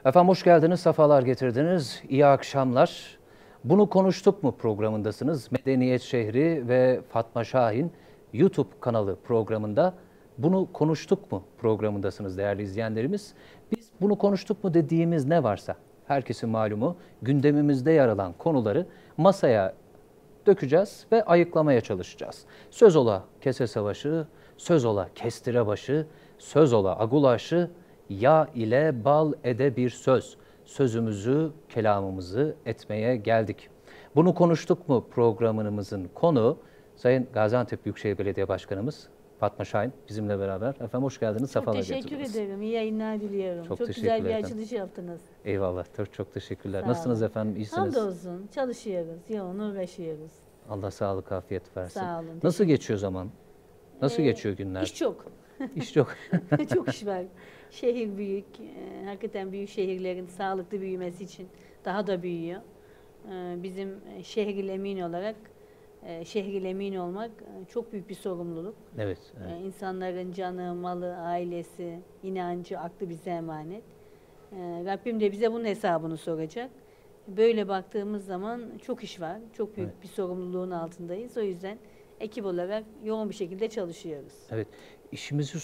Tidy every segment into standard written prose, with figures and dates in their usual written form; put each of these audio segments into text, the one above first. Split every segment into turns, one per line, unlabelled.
Efendim hoş geldiniz, sefalar getirdiniz. İyi akşamlar. Bunu konuştuk mu programındasınız. Medeniyet Şehri ve Fatma Şahin YouTube kanalı programında bunu konuştuk mu programındasınız değerli izleyenlerimiz. Biz bunu konuştuk mu dediğimiz ne varsa herkesin malumu gündemimizde yer alan konuları masaya dökeceğiz ve ayıklamaya çalışacağız. Söz ola kese savaşı, söz ola kestire başı, söz ola agulaşı, ya ile bal ede bir söz. Sözümüzü, kelamımızı etmeye geldik. Bunu konuştuk mu programımızın konu Sayın Gaziantep Büyükşehir Belediye Başkanımız Fatma Şahin bizimle beraber. Efendim hoş geldiniz,
Çok
sefalar
teşekkür
getirdiniz.
ederim. İyi yayınlar diliyorum.
Çok
Çok güzel
teşekkürler
bir
efendim.
açılış yaptınız.
Eyvallah, çok teşekkürler.
Sağ
Nasılsınız
olun.
efendim, iyisiniz?
Hamdolsun. Çalışıyoruz. Yoğun uğraşıyoruz.
Allah sağlık, afiyet versin.
Sağ olun.
Nasıl geçiyor zaman? Nasıl geçiyor günler?
İş çok.
İş yok.
Çok iş var. Şehir büyük. Hakikaten büyük şehirlerin sağlıklı büyümesi için daha da büyüyor. Bizim şehir emin olarak şehir emin olmak çok büyük bir sorumluluk.
Evet. Evet.
İnsanların canı, malı, ailesi, inancı, aklı bize emanet. Rabbim de bize bunun hesabını soracak. Böyle baktığımız zaman çok iş var. Çok büyük
Evet.
bir sorumluluğun altındayız. O yüzden ekip olarak yoğun bir şekilde çalışıyoruz.
Evet. İşimizi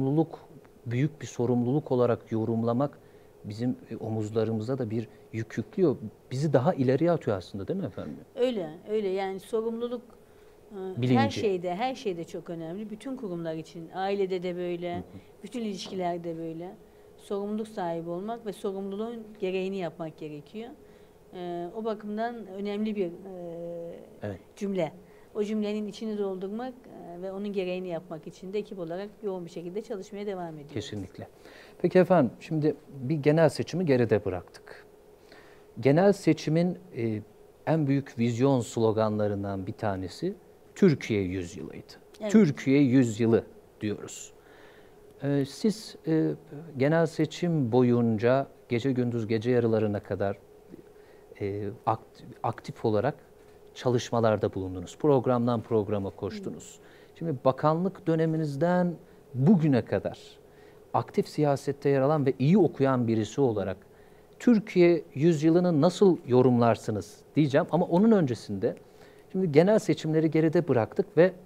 büyük bir sorumluluk olarak yorumlamak bizim omuzlarımıza da bir yük yüklüyor. Bizi daha ileriye atıyor aslında, değil mi efendim?
Öyle yani sorumluluk
Bilinci.
her şeyde çok önemli. Bütün kurumlar için, ailede de böyle, bütün ilişkilerde böyle. Sorumluluk sahibi olmak ve sorumluluğun gereğini yapmak gerekiyor. O bakımdan önemli bir
Evet.
cümle. O cümlenin içini doldurmak ve onun gereğini yapmak için de ekip olarak yoğun bir şekilde çalışmaya devam ediyoruz.
Kesinlikle. Peki efendim, şimdi bir genel seçimi geride bıraktık. Genel seçimin en büyük vizyon sloganlarından bir tanesi Türkiye Yüzyılı'ydı.
Evet.
Türkiye Yüzyılı diyoruz. Siz genel seçim boyunca gece gündüz gece yarılarına kadar aktif olarak çalışmalarda bulundunuz. Programdan programa koştunuz. Şimdi bakanlık döneminizden bugüne kadar aktif siyasette yer alan ve iyi okuyan birisi olarak Türkiye yüzyılını nasıl yorumlarsınız diyeceğim. Ama onun öncesinde şimdi genel seçimleri geride bıraktık ve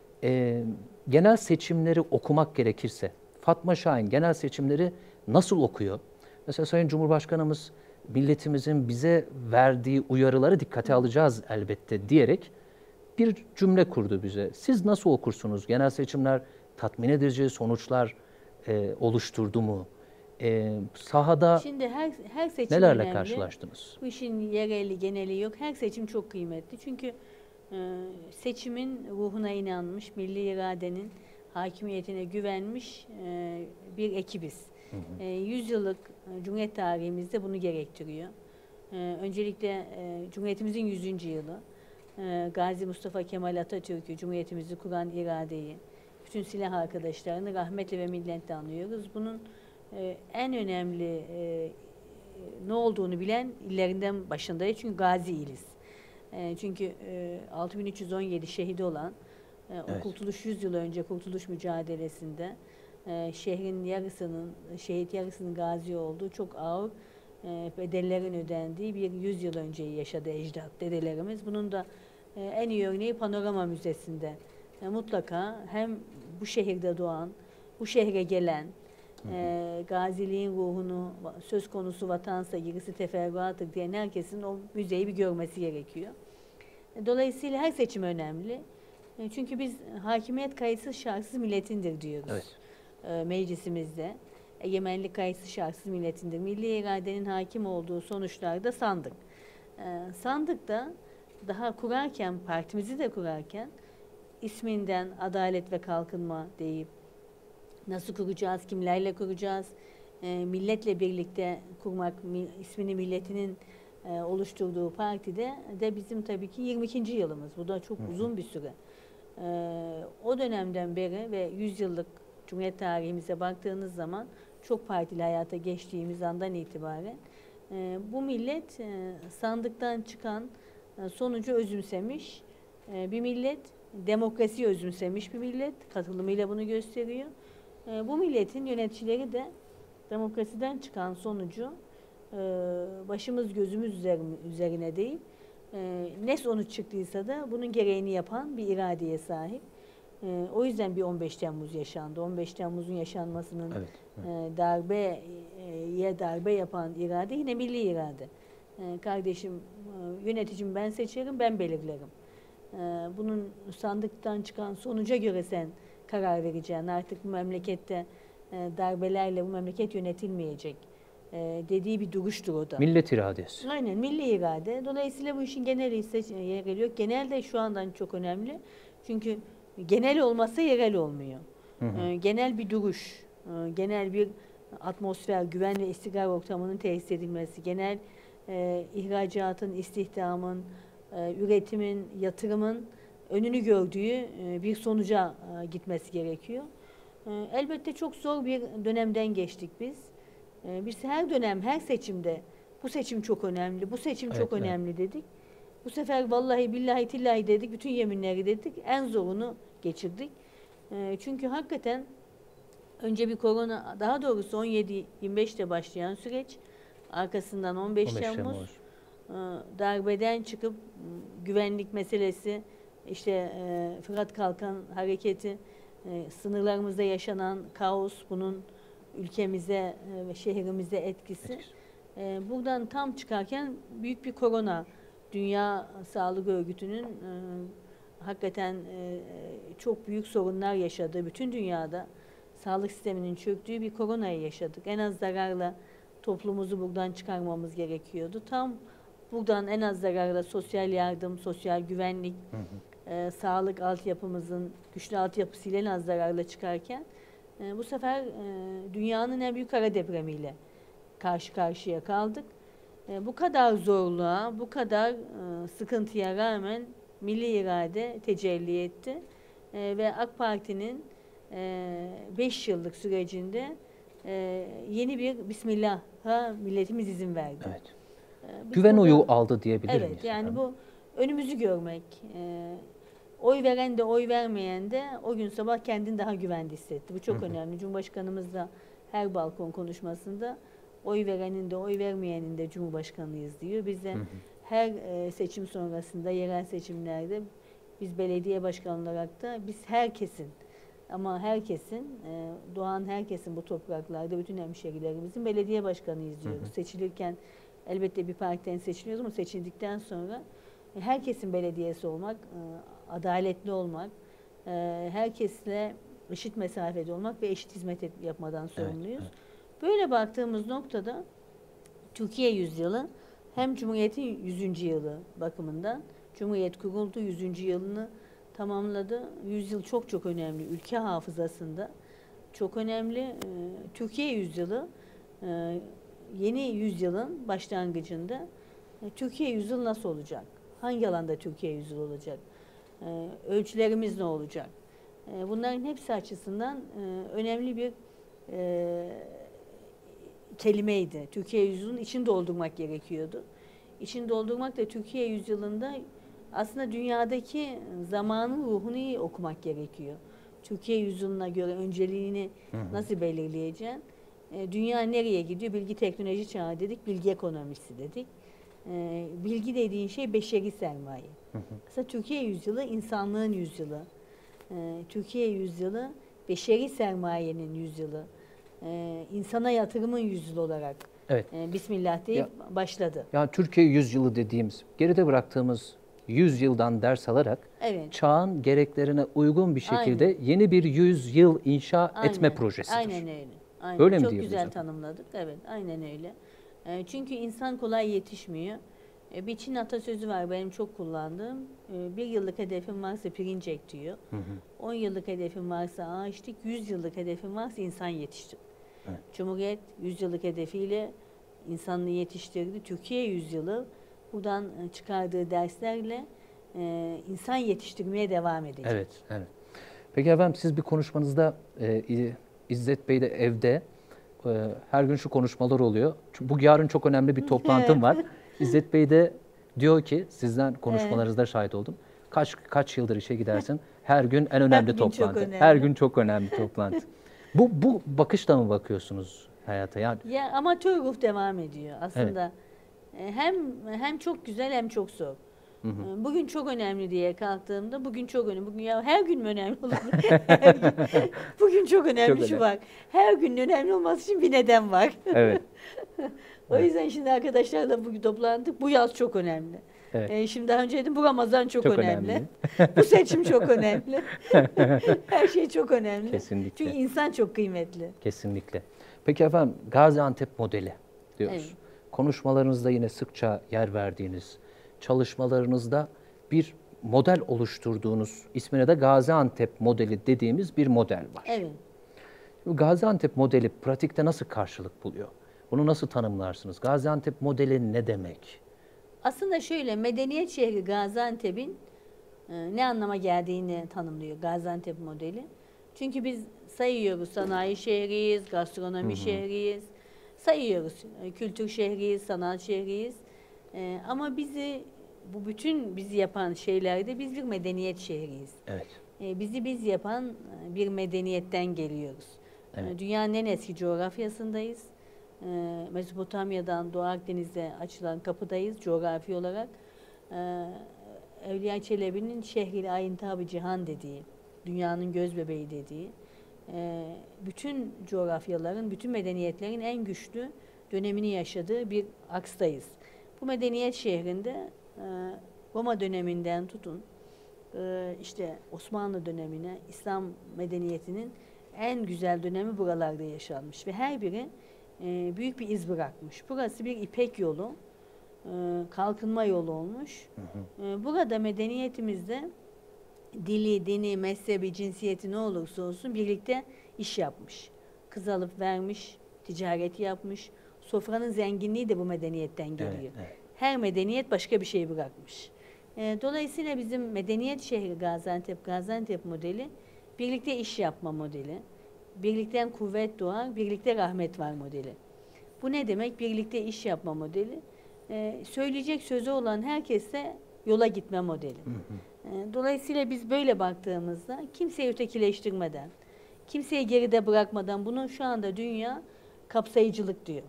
genel seçimleri okumak gerekirse Fatma Şahin genel seçimleri nasıl okuyor? Mesela Sayın Cumhurbaşkanımız milletimizin bize verdiği uyarıları dikkate alacağız elbette diyerek bir cümle kurdu bize. Siz nasıl okursunuz? Genel seçimler tatmin edici sonuçlar oluşturdu mu? Sahada
Şimdi her seçim
nelerle
önemli.
karşılaştınız?
Bu işin yereli, geneli yok. Her seçim çok kıymetli. Çünkü seçimin ruhuna inanmış, milli iradenin hakimiyetine güvenmiş bir ekibiz. 100 yıllık Cumhuriyet tarihimizde bunu gerektiriyor. Öncelikle Cumhuriyetimizin 100. yılı. Gazi Mustafa Kemal Atatürk'ü, Cumhuriyetimizi kuran iradeyi, bütün silah arkadaşlarını rahmetle ve minnetle anıyoruz. Bunun en önemli ne olduğunu bilen illerinden başındayız. Çünkü gazi iliz. Çünkü 6317 şehidi olan o Kurtuluş 100 yıl önce Kurtuluş mücadelesinde şehrin yarısının, şehit yarısının gazi olduğu çok ağır bedellerin ödendiği bir 100 yıl önceyi yaşadı ecdat, dedelerimiz. Bunun da en iyi örneği Panorama Müzesi'nde. Mutlaka hem bu şehirde doğan, bu şehre gelen, gaziliğin ruhunu, söz konusu vatansa gerisi teferruattır diyen herkesin o müzeyi bir görmesi gerekiyor. Dolayısıyla her seçim önemli. Çünkü biz hakimiyet kayıtsız şartsız milletindir diyoruz.
Evet.
Meclisimizde. Egemenlik kayıtsız şartsız milletindir. Milli iradenin hakim olduğu sonuçlarda sandık. Sandıkta daha kurarken, partimizi de kurarken isminden Adalet ve Kalkınma deyip nasıl kuracağız, kimlerle kuracağız, milletle birlikte kurmak, ismini milletinin oluşturduğu partide de bizim tabii ki 22. yılımız. Bu da çok uzun bir süre. O dönemden beri ve 100 yıllık Cumhuriyet tarihimize baktığınız zaman çok partili hayata geçtiğimiz andan itibaren bu millet sandıktan çıkan sonucu özümsemiş bir millet, demokrasiyi özümsemiş bir millet, katılımıyla bunu gösteriyor. Bu milletin yöneticileri de demokrasiden çıkan sonucu başımız gözümüz üzerine değil, ne sonuç çıktıysa da bunun gereğini yapan bir iradeye sahip. O yüzden bir 15 Temmuz yaşandı. 15 Temmuz'un yaşanmasının darbeye darbe yapan irade yine milli irade. Kardeşim, yöneticimi ben seçerim, ben belirlerim. Bunun sandıktan çıkan sonuca göre sen karar vereceksin. Artık bu memlekette darbelerle bu memleket yönetilmeyecek dediği bir duruştur o da.
Millet iradesi.
Aynen, milli irade. Dolayısıyla bu işin geneli yerel yok. Genel de şu andan çok önemli. Çünkü genel olmazsa yerel olmuyor. Genel bir duruş, genel bir atmosfer, güven ve istikrar ortamının tesis edilmesi, genel ihracatın, istihdamın, üretimin, yatırımın önünü gördüğü bir sonuca gitmesi gerekiyor. Elbette çok zor bir dönemden geçtik biz. Biz her dönem, her seçimde bu seçim çok önemli, bu seçim çok önemli dedik. Bu sefer vallahi billahi tillahi dedik, bütün yeminleri dedik. En zorunu geçirdik. Çünkü hakikaten önce bir korona, daha doğrusu 17-25'te başlayan süreç, arkasından 15 Temmuz, darbeden çıkıp güvenlik meselesi, işte Fırat Kalkan hareketi, sınırlarımızda yaşanan kaos, bunun ülkemize ve şehrimize etkisi. Buradan tam çıkarken büyük bir korona, Dünya Sağlık Örgütü'nün hakikaten çok büyük sorunlar yaşadığı, bütün dünyada sağlık sisteminin çöktüğü bir koronayı yaşadık. En az zararla toplumumuzu buradan çıkarmamız gerekiyordu. Tam buradan en az zararla sosyal yardım, sosyal güvenlik, sağlık altyapımızın güçlü altyapısıyla en az zararla çıkarken bu sefer dünyanın en büyük kara depremiyle karşı karşıya kaldık. Bu kadar zorluğa, bu kadar sıkıntıya rağmen milli irade tecelli etti. Ve AK Parti'nin 5 yıllık sürecinde yeni bir Bismillah'a milletimiz izin verdi.
Evet. Güven oyu aldı diyebilir miyiz?
Evet, yani bu önümüzü görmek. Oy veren de oy vermeyen de o gün sabah kendini daha güvende hissetti. Bu çok önemli. Cumhurbaşkanımız da her balkon konuşmasında oy verenin de oy vermeyenin de Cumhurbaşkanıyız diyor. Biz de her seçim sonrasında, yerel seçimlerde biz belediye başkanı olarak da biz herkesin, ama herkesin, doğan herkesin bu topraklarda, bütün hemşehrilerimizin belediye başkanıyız diyoruz. Seçilirken elbette bir partiden seçiliyoruz ama seçildikten sonra herkesin belediyesi olmak, adaletli olmak, herkesle eşit mesafede olmak ve eşit hizmet yapmadan sorumluyuz. Böyle baktığımız noktada Türkiye yüzyılı hem Cumhuriyet'in 100. yılı bakımından, Cumhuriyet kuruldu, 100. yılını tamamladı. 100 yıl çok çok önemli. Ülke hafızasında çok önemli. Türkiye yüzyılı yeni yüzyılın başlangıcında Türkiye yüzyılı nasıl olacak? Hangi alanda Türkiye yüzyılı olacak? Ölçülerimiz ne olacak? Bunların hepsi açısından önemli bir kelimeydi. Türkiye yüzyılının içini doldurmak gerekiyordu. İçini doldurmak da Türkiye yüzyılında aslında dünyadaki zamanın ruhunu iyi okumak gerekiyor. Türkiye yüzyılına göre önceliğini nasıl belirleyeceksin? Dünya nereye gidiyor? Bilgi teknoloji çağı dedik, bilgi ekonomisi dedik. Bilgi dediğin şey beşeri sermaye. Mesela Türkiye yüzyılı insanlığın yüzyılı. Türkiye yüzyılı beşeri sermayenin yüzyılı. İnsana yatırımın yüzyılı olarak Bismillah deyip başladı.
Yani Türkiye yüzyılı dediğimiz, geride bıraktığımız 100 yıldan ders alarak çağın gereklerine uygun bir şekilde yeni bir 100 yıl inşa etme projesidir.
Aynen öyle. Aynen.
Öyle mi
çok
diyoruz
güzel
zaten?
tanımladık. Evet, aynen öyle. Çünkü insan kolay yetişmiyor. Bir Çin atasözü var benim çok kullandığım. Bir yıllık hedefim varsa pirinç ek diyor. 10 yıllık hedefim varsa ağaç dik, 100 yıllık hedefim varsa insan yetiştir.
Evet.
Cumhuriyet 100 yıllık hedefiyle insanlığı yetiştirdi. Türkiye yüzyılı buradan çıkardığı derslerle insan yetiştirmeye devam edecek.
Evet, evet. Peki efendim, siz bir konuşmanızda İzzet Bey de evde her gün şu konuşmalar oluyor. Bu yarın çok önemli bir toplantım var. İzzet Bey de diyor ki, sizden konuşmalarınızda şahit oldum. Kaç yıldır işe gidersin? Her gün en önemli toplantı. Her gün çok önemli toplantı. Bu bakışla mı bakıyorsunuz hayata. Yani
Ya amatör ruh devam ediyor aslında. Hem çok güzel hem çok zor. Bugün çok önemli diye kalktığımda bugün çok önemli. Bugün ya her gün mü önemli olabilir? Her gün. Bugün çok önemli
Çok
şu
önemli.
bak. Her gün önemli olması için bir neden var.
evet,
O yüzden şimdi arkadaşlarla bugün toplandık. Bu yaz çok önemli.
evet.
Şimdi daha önce dedim bu Ramazan çok
Çok
önemli.
önemli.
Bu seçim çok önemli. Her şey çok önemli.
Kesinlikle.
Çünkü insan çok kıymetli.
Kesinlikle. Peki efendim, Gaziantep modeli diyoruz.
Evet.
Konuşmalarınızda yine sıkça yer verdiğiniz, çalışmalarınızda bir model oluşturduğunuz, ismine de Gaziantep modeli dediğimiz bir model var.
Evet.
Bu Gaziantep modeli pratikte nasıl karşılık buluyor? Bunu nasıl tanımlarsınız? Gaziantep modeli ne demek?
Aslında şöyle medeniyet şehri Gaziantep'in ne anlama geldiğini tanımlıyor Gaziantep modeli. Çünkü biz sayıyoruz sanayi şehriyiz, gastronomi şehriyiz, sayıyoruz kültür şehriyiz, sanat şehriyiz. Ama bütün bizi yapan şeylerde biz bir medeniyet şehriyiz.
Evet.
Bizi biz yapan bir medeniyetten geliyoruz.
Evet.
Dünyanın en eski coğrafyasındayız. Mezopotamya'dan Doğu Akdeniz'e açılan kapıdayız coğrafi olarak. Evliya Çelebi'nin Şehri Ayintab-ı Cihan dediği, dünyanın göz bebeği dediği, bütün coğrafyaların, bütün medeniyetlerin en güçlü dönemini yaşadığı bir akstayız. Bu medeniyet şehrinde Roma döneminden tutun, işte Osmanlı dönemine, İslam medeniyetinin en güzel dönemi buralarda yaşanmış ve her biri büyük bir iz bırakmış. Burası bir İpek yolu, kalkınma yolu olmuş. Burada medeniyetimizde dili, dini, mezhebi, cinsiyeti ne olursa olsun birlikte iş yapmış. Kız alıp vermiş, ticaret yapmış. Sofranın zenginliği de bu medeniyetten geliyor.
Evet, evet.
Her medeniyet başka bir şey bırakmış. Dolayısıyla bizim medeniyet şehri Gaziantep modeli birlikte iş yapma modeli. Birlikten kuvvet doğar, birlikte rahmet var modeli. Bu ne demek? Birlikte iş yapma modeli. Söyleyecek sözü olan herkese yola gitme modeli. Dolayısıyla biz böyle baktığımızda kimseyi ötekileştirmeden, kimseyi geride bırakmadan bunu şu anda dünya kapsayıcılık diyor.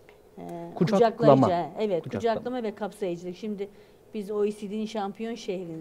Kucaklama.
Evet, kucaklama ve kapsayıcılık. Şimdi biz OECD'nin şampiyon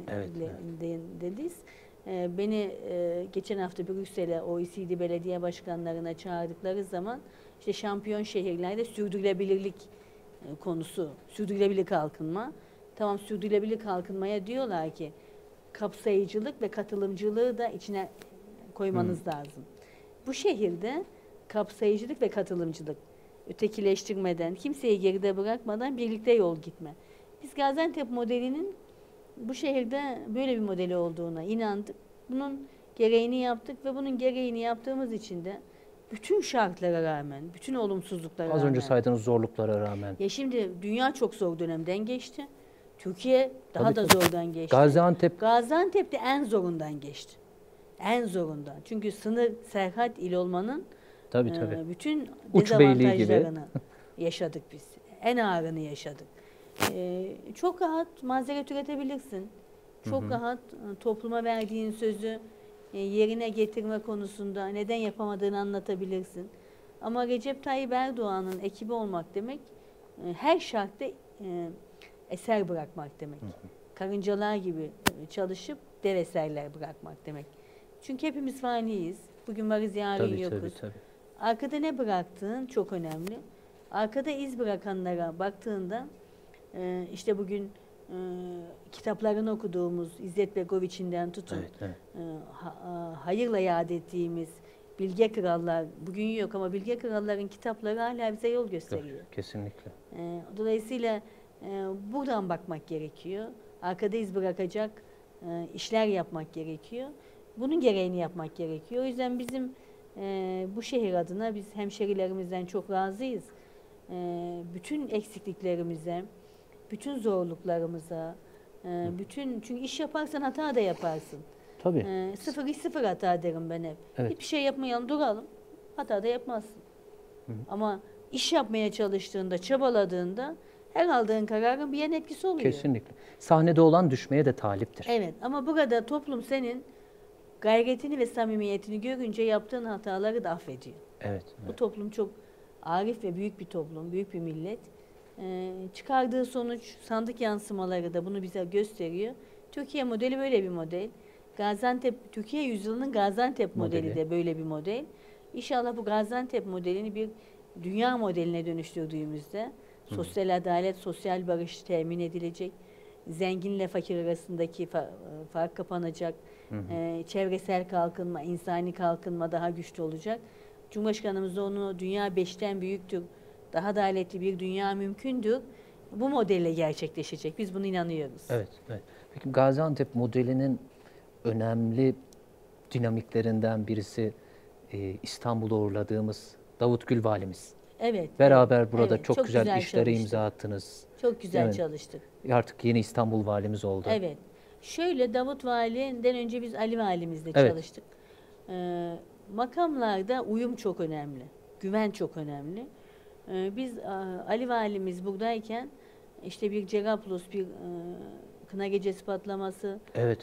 şehrindeyiz. Beni geçen hafta Brüksel'e OECD belediye başkanlarına çağırdıkları zaman işte şampiyon şehirlerde sürdürülebilirlik konusu, sürdürülebilir kalkınma. Tamam, sürdürülebilir kalkınmaya diyorlar ki kapsayıcılık ve katılımcılığı da içine koymanız lazım. Bu şehirde kapsayıcılık ve katılımcılık, ötekileştirmeden, kimseyi geride bırakmadan birlikte yol gitme. Biz Gaziantep modelinin bu şehirde böyle bir modeli olduğuna inandık. Bunun gereğini yaptık ve bunun gereğini yaptığımız için de bütün şartlara rağmen, bütün olumsuzluklara rağmen.
Az önce saydığınız zorluklara rağmen.
Ya şimdi dünya çok zor dönemden geçti. Türkiye daha da
Tabii.
zordan geçti. Gaziantep de en zorundan geçti. En zorundan. Çünkü sınır serhat il olmanın
Tabii.
bütün
Uç beyliği gibi.
dezavantajlarını yaşadık biz. En ağırını yaşadık. Çok rahat mazeret üretebilirsin. Çok rahat topluma verdiğin sözü yerine getirme konusunda neden yapamadığını anlatabilirsin. Ama Recep Tayyip Erdoğan'ın ekibi olmak demek her şartta eser bırakmak demek. Karıncalar gibi çalışıp dev eserler bırakmak demek. Çünkü hepimiz faniyiz. Bugün varız, yarın yokuz.
Tabii.
Arkada ne bıraktığın çok önemli. Arkada iz bırakanlara baktığında işte bugün kitaplarını okuduğumuz İzzet Begoviç'inden tutun, hayırla yad ettiğimiz bilge krallar bugün yok ama bilge kralların kitapları hala bize yol gösteriyor.
Kesinlikle.
Dolayısıyla buradan bakmak gerekiyor. Arkada iz bırakacak işler yapmak gerekiyor. Bunun gereğini yapmak gerekiyor. O yüzden bizim bu şehir adına biz hemşerilerimizden çok razıyız. Bütün eksikliklerimize, bütün zorluklarımıza, çünkü iş yaparsan hata da yaparsın.
Tabii.
Sıfır iş sıfır hata derim ben hep.
Evet.
Hiçbir şey yapmayalım, duralım. Hata da yapmazsın. Ama iş yapmaya çalıştığında, çabaladığında her aldığın kararın bir yan etkisi oluyor.
Kesinlikle. Sahnede olan düşmeye de taliptir.
Evet, ama burada toplum senin gayretini ve samimiyetini görünce yaptığın hataları da affediyor.
Evet.
Bu toplum çok arif ve büyük bir toplum, büyük bir millet. Çıkardığı sonuç, sandık yansımaları da bunu bize gösteriyor. Türkiye modeli böyle bir model. Gaziantep, Türkiye yüzyılının Gaziantep modeli de böyle bir model. İnşallah bu Gaziantep modelini bir dünya modeline dönüştürdüğümüzde sosyal adalet, sosyal barış temin edilecek. Zenginle fakir arasındaki fark kapanacak. Çevresel kalkınma, insani kalkınma daha güçlü olacak. Cumhurbaşkanımız da onu dünya 5'ten büyüktür, daha adaletli bir dünya mümkündür. Bu modelle gerçekleşecek. Biz buna inanıyoruz.
Evet, evet. Peki Gaziantep modelinin önemli dinamiklerinden birisi İstanbul'da uğurladığımız Davut Gül valimiz.
Evet.
Beraber burada
evet,
çok güzel işlere
çalıştık.
imza attınız.
Çok güzel çalıştık.
Artık yeni İstanbul valimiz oldu.
Evet. Şöyle Davut Vali'den önce biz Ali Valimizle çalıştık. Makamlarda uyum çok önemli. Güven çok önemli. Biz Ali Valimiz buradayken işte bir Cerablos, bir Kına Gecesi patlaması,
Evet.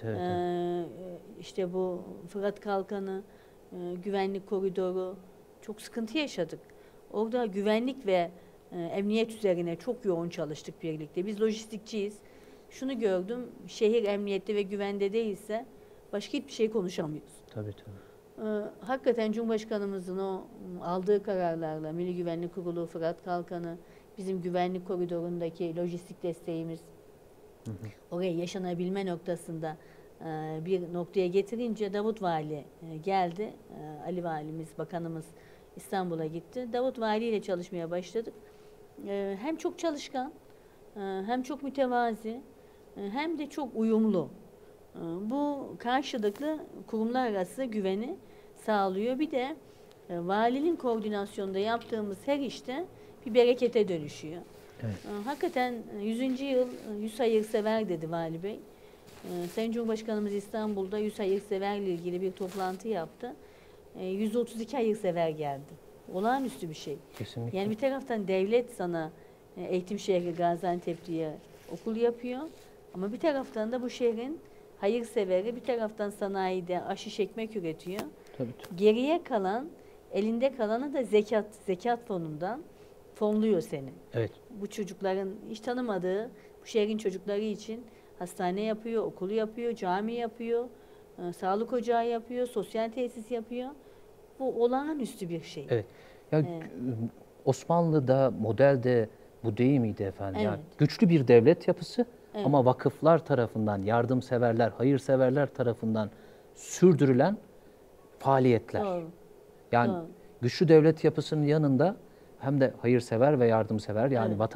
işte bu Fırat Kalkanı, güvenlik koridoru, çok sıkıntı yaşadık. Orada güvenlik ve emniyet üzerine çok yoğun çalıştık birlikte. Biz lojistikçiyiz. Şunu gördüm, şehir emniyette ve güvende değilse başka hiçbir şey konuşamıyoruz.
Tabii.
Hakikaten Cumhurbaşkanımızın o aldığı kararlarla Milli Güvenlik Kurulu, Fırat Kalkanı, bizim güvenlik koridorundaki lojistik desteğimiz, oraya yaşanabilme noktasında bir noktaya getirince Davut Vali geldi. Ali Valimiz, Bakanımız İstanbul'a gitti. Davut Vali ile çalışmaya başladık. Hem çok çalışkan, hem çok mütevazi, hem de çok uyumlu. Bu karşılıklı kurumlar arası güveni sağlıyor. Bir de valinin koordinasyonunda yaptığımız her işte bir berekete dönüşüyor.
Evet.
Hakikaten 100. yıl 100 hayırsever dedi Vali Bey. Sayın Cumhurbaşkanımız İstanbul'da 100 hayırseverle ilgili bir toplantı yaptı. 132 hayırsever geldi. Olağanüstü bir şey.
Kesinlikle.
Yani bir taraftan devlet sana eğitim şehri Gaziantep diye okul yapıyor. Ama bir taraftan da bu şehrin hayırseveri bir taraftan sanayide aşı ekmek üretiyor.
Tabii.
Geriye kalan, elinde kalanı da zekat fonundan fonluyor seni.
Evet.
Bu çocukların hiç tanımadığı, bu şehrin çocukları için hastane yapıyor, okulu yapıyor, cami yapıyor, sağlık ocağı yapıyor, sosyal tesis yapıyor. Bu olağanüstü bir şey.
Evet. Ya Osmanlı'da modelde bu değil miydi efendim?
Evet.
Yani güçlü bir devlet yapısı
Evet.
ama vakıflar tarafından, yardımseverler, hayırseverler tarafından sürdürülen faaliyetler.
Doğru.
Yani
Doğru.
güçlü devlet yapısının yanında hem de hayırsever ve yardımsever, yani
Evet.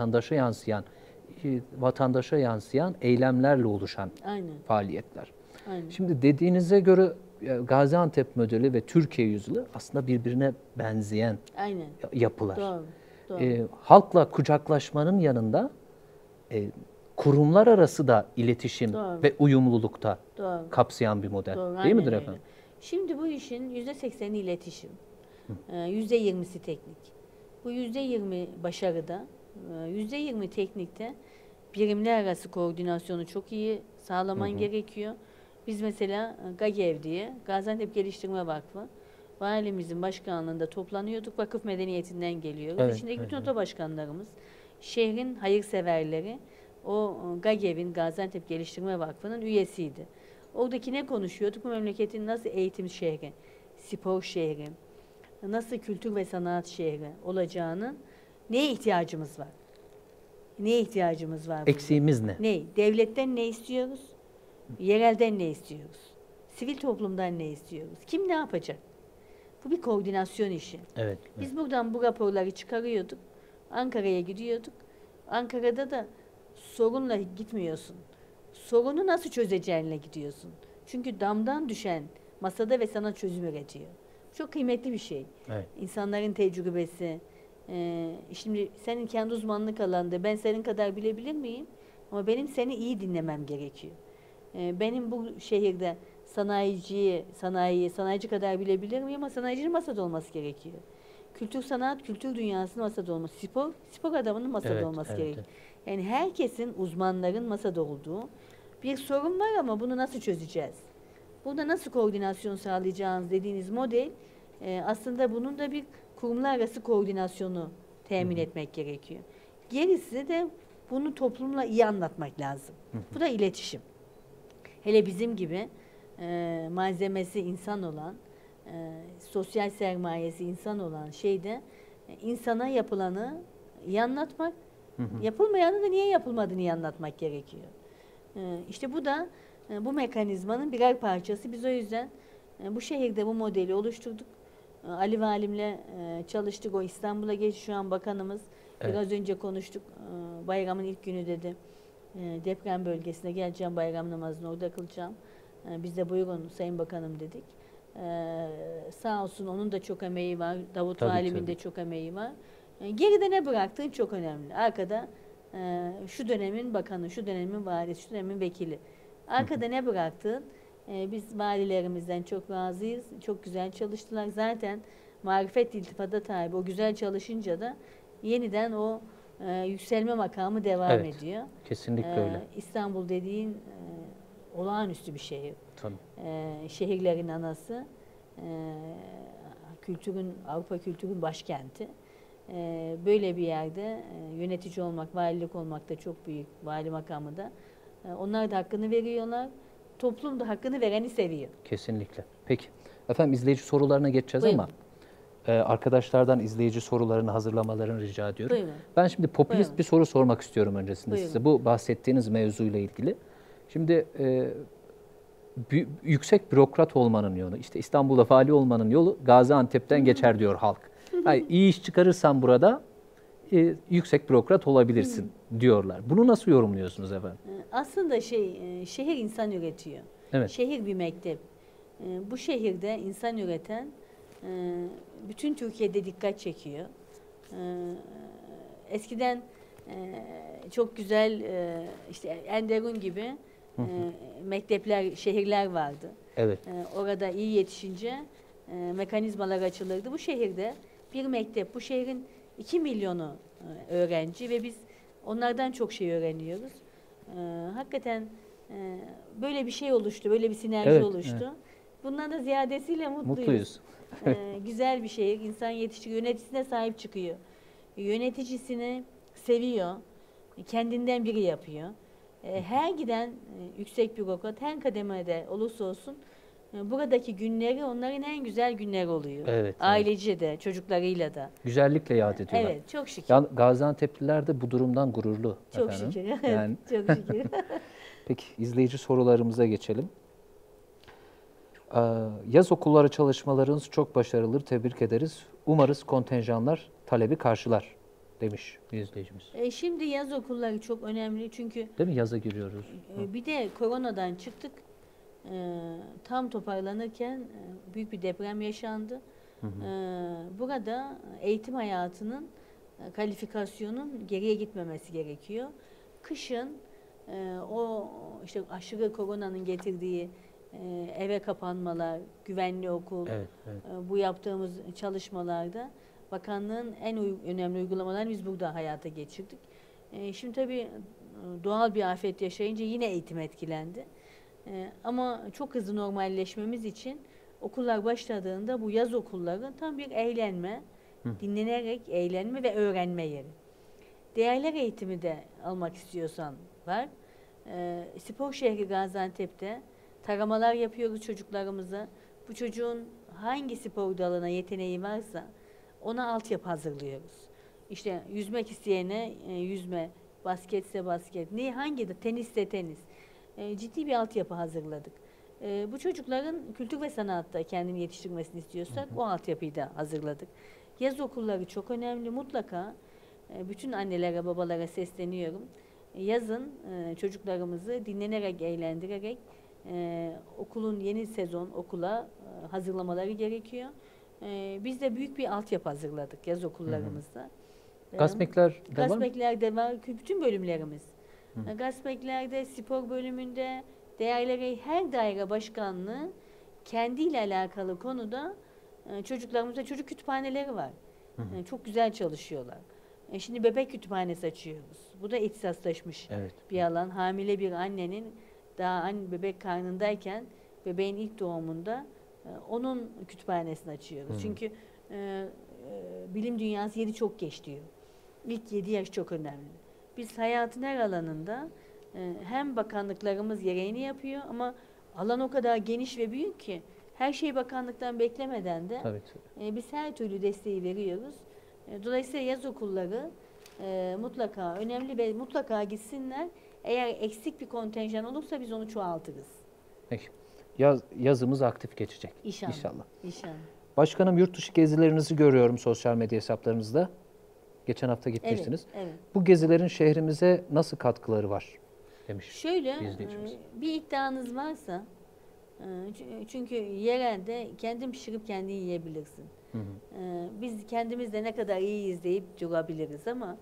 vatandaşa yansıyan eylemlerle oluşan
Aynen.
faaliyetler.
Aynen.
Şimdi dediğinize göre Gaziantep modeli ve Türkiye yüzyılı aslında birbirine benzeyen
Aynen.
yapılar.
Doğru. Doğru.
Halkla kucaklaşmanın yanında kurumlar arası da iletişim
Doğru.
ve uyumlulukta
Doğru.
kapsayan bir model.
Doğru,
Değil
aynen
midir
öyle.
efendim?
Şimdi bu işin %80'i iletişim, %20'si teknik. Bu %20 başarıda, %20 teknikte birimler arası koordinasyonu çok iyi sağlaman gerekiyor. Biz mesela GAGEV diye, Gaziantep Geliştirme Vakfı, valimizin başkanlığında toplanıyorduk. Vakıf medeniyetinden geliyoruz.
Evet,
İçindeki bütün
evet.
oto başkanlarımız, şehrin hayırseverleri, o GAGEV'in, Gaziantep Geliştirme Vakfı'nın üyesiydi. Oradaki ne konuşuyorduk? Bu memleketin nasıl eğitim şehri, spor şehri, nasıl kültür ve sanat şehri olacağının neye ihtiyacımız var? Neye ihtiyacımız var? burada?
Eksiğimiz ne?
Ne? Devletten ne istiyoruz? Yerelden ne istiyoruz? Sivil toplumdan ne istiyoruz? Kim ne yapacak? Bu bir koordinasyon işi.
Evet.
Biz buradan bu raporları çıkarıyorduk. Ankara'ya gidiyorduk. Ankara'da da sorunla gitmiyorsun. Sorunu nasıl çözeceğinle gidiyorsun. Çünkü damdan düşen masada ve sana çözüm üretiyor. Çok kıymetli bir şey.
Evet.
İnsanların tecrübesi. Şimdi senin kendi uzmanlık alanında ben senin kadar bilebilir miyim? Ama benim seni iyi dinlemem gerekiyor. Benim bu şehirde sanayici kadar bilebilir miyim? Ama sanayicinin masada olması gerekiyor. Kültür sanat, kültür dünyasının masada olması. Spor adamının masada
Evet,
olması
evet,
gerekiyor.
evet.
Yani herkesin, uzmanların masada olduğu bir sorun var ama bunu nasıl çözeceğiz? Burada nasıl koordinasyon sağlayacağız dediğiniz model aslında bunun da bir kurumlar arası koordinasyonu temin etmek gerekiyor. Gerisi de bunu toplumla iyi anlatmak lazım. Bu da iletişim. Hele bizim gibi malzemesi insan olan, sosyal sermayesi insan olan şeyde insana yapılanı iyi anlatmak, yapılmayanı da niye yapılmadığını iyi anlatmak gerekiyor. İşte bu da bu mekanizmanın birer parçası. Biz o yüzden bu şehirde bu modeli oluşturduk. Ali Valimle çalıştık. O İstanbul'a geçti. Şu an bakanımız.
Evet.
Biraz önce konuştuk. Bayramın ilk günü dedi. Deprem bölgesine geleceğim. Bayram namazını orada kılacağım. Biz de buyurun Sayın Bakanım dedik. Sağ olsun onun da çok emeği var. Davut
Tabii,
Valim'in
tabii.
de çok emeği var. Geride ne bıraktığın çok önemli. Arkada şu dönemin bakanı, şu dönemin valisi, şu dönemin vekili. Arkada ne bıraktığın? Biz valilerimizden çok razıyız. Çok güzel çalıştılar. Zaten marifet iltifata tabi. O güzel çalışınca da yeniden o yükselme makamı devam
Evet,
ediyor.
kesinlikle öyle.
İstanbul dediğin olağanüstü bir şehir.
Tabii.
Şehirlerin anası, kültürün, Avrupa kültürün başkenti. Böyle bir yerde yönetici olmak, valilik olmak da çok büyük, vali makamı da. Onlar da hakkını veriyorlar. Toplum da hakkını vereni seviyor.
Kesinlikle. Peki. Efendim izleyici sorularına geçeceğiz
Buyurun.
ama arkadaşlardan izleyici sorularını hazırlamalarını rica ediyorum.
Buyurun.
Ben şimdi popülist
Buyurun.
bir soru sormak istiyorum öncesinde
Buyurun.
size. Bu bahsettiğiniz mevzuyla ilgili. Şimdi yüksek bürokrat olmanın yolu, işte İstanbul'da vali olmanın yolu Gaziantep'ten geçer diyor halk. Yani iyi iş çıkarırsan burada yüksek bürokrat olabilirsin diyorlar. Bunu nasıl yorumluyorsunuz efendim?
Aslında şehir insan üretiyor.
Evet.
Şehir bir mektep. Bu şehirde insan üreten bütün Türkiye'de dikkat çekiyor. Eskiden çok güzel işte Enderun gibi mektepler, şehirler vardı.
Evet.
Orada iyi yetişince mekanizmalar açılırdı. Bu şehirde bir mektep, bu şehrin 2 milyonu öğrenci ve biz onlardan çok şey öğreniyoruz. Hakikaten böyle bir şey oluştu, böyle bir sinerji
Evet,
oluştu.
evet.
Bundan da ziyadesiyle mutluyuz.
Mutluyuz.
Güzel bir şehir, insan yetiştiriyor, yöneticisine sahip çıkıyor. Yöneticisini seviyor, kendinden biri yapıyor. Her giden yüksek bürokrat, her kademede olursa olsun buradaki günleri onların en güzel günleri oluyor.
Evet,
Ailece de, çocuklarıyla da.
Güzellikle yad ediyorlar.
Evet, çok şükür.
Yani Gaziantep'liler de bu durumdan gururlu
Çok
efendim.
şükür.
Yani
Çok şükür.
peki izleyici sorularımıza geçelim. Yaz okulları çalışmalarınız çok başarılı. Tebrik ederiz. Umarız kontenjanlar talebi karşılar demiş bir izleyicimiz.
Şimdi yaz okulları çok önemli çünkü
Değil mi? Yaza giriyoruz.
bir de koronadan çıktık. Tam toparlanırken büyük bir deprem yaşandı. Burada eğitim hayatının kalifikasyonun geriye gitmemesi gerekiyor. Kışın o işte aşırı koronanın getirdiği eve kapanmalar, güvenli okul,
Evet, evet.
bu yaptığımız çalışmalarda bakanlığın en önemli uygulamalarını biz burada hayata geçirdik. Şimdi tabii doğal bir afet yaşayınca yine eğitim etkilendi. Ama çok hızlı normalleşmemiz için okullar başladığında bu yaz okulları tam bir eğlenme, dinlenerek eğlenme ve öğrenme yeri. Değerler eğitimi de almak istiyorsan var. Spor şehri Gaziantep'te taramalar yapıyoruz çocuklarımıza. Bu çocuğun hangi spor dalına yeteneği varsa ona altyapı hazırlıyoruz. İşte yüzmek isteyene yüzme, basketse basket, hangi de tenisse tenis. Ciddi bir altyapı hazırladık. Bu çocukların kültür ve sanatta kendini yetiştirmesini istiyorsak o altyapıyı da hazırladık. Yaz okulları çok önemli. Mutlaka bütün annelere, babalara sesleniyorum. Yazın çocuklarımızı dinlenerek, eğlendirerek okulun yeni sezon okula hazırlamaları gerekiyor. Biz de büyük bir altyapı hazırladık yaz okullarımızda.
Gasmekler de var mı?
Gasmeklerde var. Bütün bölümlerimiz. Gasmeklerde, spor bölümünde, her daire başkanlığı kendiyle alakalı konuda çocuklarımızda çocuk kütüphaneleri var. Çok güzel çalışıyorlar. Şimdi bebek kütüphanesi açıyoruz. Bu da ihtisaslaşmış bir alan. Hamile bir annenin daha bebek karnındayken bebeğin ilk doğumunda onun kütüphanesini açıyoruz. Çünkü bilim dünyası yeri çok geç diyor. İlk 7 yaş çok önemli. Biz hayatın her alanında hem bakanlıklarımız gereğini yapıyor ama alan o kadar geniş ve büyük ki her şeyi bakanlıktan beklemeden de
Tabii.
biz her türlü desteği veriyoruz. Dolayısıyla yaz okulları mutlaka önemli ve mutlaka gitsinler. Eğer eksik bir kontenjan olursa biz onu çoğaltırız.
Peki. Yazımız aktif geçecek.
İnşallah.
Başkanım, yurt dışı gezilerinizi görüyorum sosyal medya hesaplarınızda. Geçen hafta gitmiştiniz.
Evet.
Bu gezilerin şehrimize nasıl katkıları var demiş.
Şöyle
izleyicimiz.
bir iddianız varsa çünkü yerelde kendin pişirip kendin yiyebilirsin. Biz kendimizde ne kadar iyiyiz deyip durabiliriz ama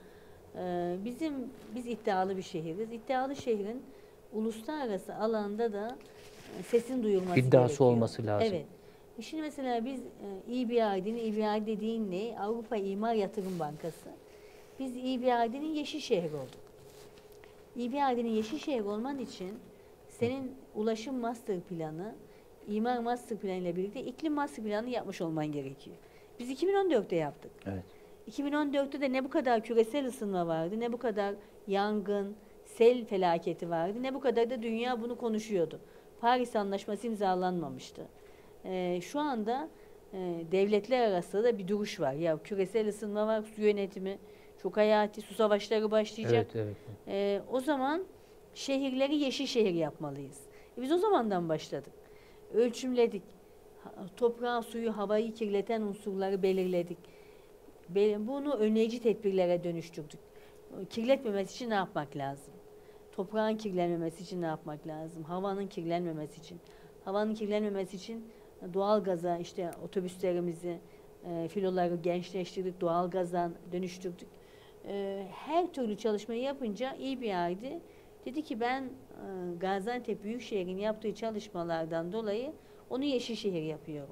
biz iddialı bir şehiriz. İddialı şehrin uluslararası alanda da sesin duyulması
İddiası
gerekiyor.
olması lazım.
Evet. Şimdi mesela biz EBRD'nin dediğin ne? Avrupa İmar Yatırım Bankası. Biz EBRD'nin yeşil şehri olduk. EBRD'nin yeşil şehir olman için senin ulaşım master planı, imar master planı ile birlikte iklim master planı yapmış olman gerekiyor. Biz 2014'te yaptık.
Evet.
2014'te de ne bu kadar küresel ısınma vardı, ne bu kadar yangın, sel felaketi vardı, ne bu kadar da dünya bunu konuşuyordu. Paris Anlaşması imzalanmamıştı. Şu anda devletler arasında da bir duruş var. Ya küresel ısınma var, su yönetimi çok hayati, su savaşları başlayacak.
Evet.
O zaman şehirleri yeşil şehir yapmalıyız. Biz o zamandan başladık. Ölçümledik. Toprağı, suyu, havayı kirleten unsurları belirledik. Bunu önleyici tedbirlere dönüştürdük. Kirletmemesi için ne yapmak lazım? Toprağın kirlenmemesi için ne yapmak lazım? Havanın kirlenmemesi için. Havanın kirlenmemesi için doğal gaza, işte otobüslerimizi, filoları gençleştirdik, doğal gazdan dönüştürdük. Her türlü çalışmayı yapınca EBRD dedi ki ben Gaziantep Büyükşehir'in yaptığı çalışmalardan dolayı onu yeşil şehir yapıyorum.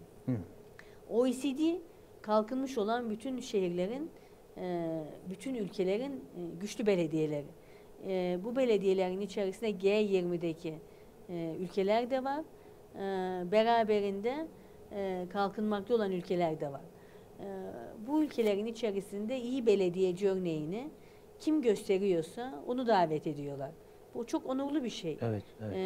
OECD kalkınmış olan bütün şehirlerin, bütün ülkelerin güçlü belediyeleri. Bu belediyelerin içerisinde G20'deki ülkeler de var. Beraberinde kalkınmakta olan ülkeler de var. Bu ülkelerin içerisinde iyi belediyeci örneğini kim gösteriyorsa onu davet ediyorlar. Bu çok onurlu bir şey.
Evet.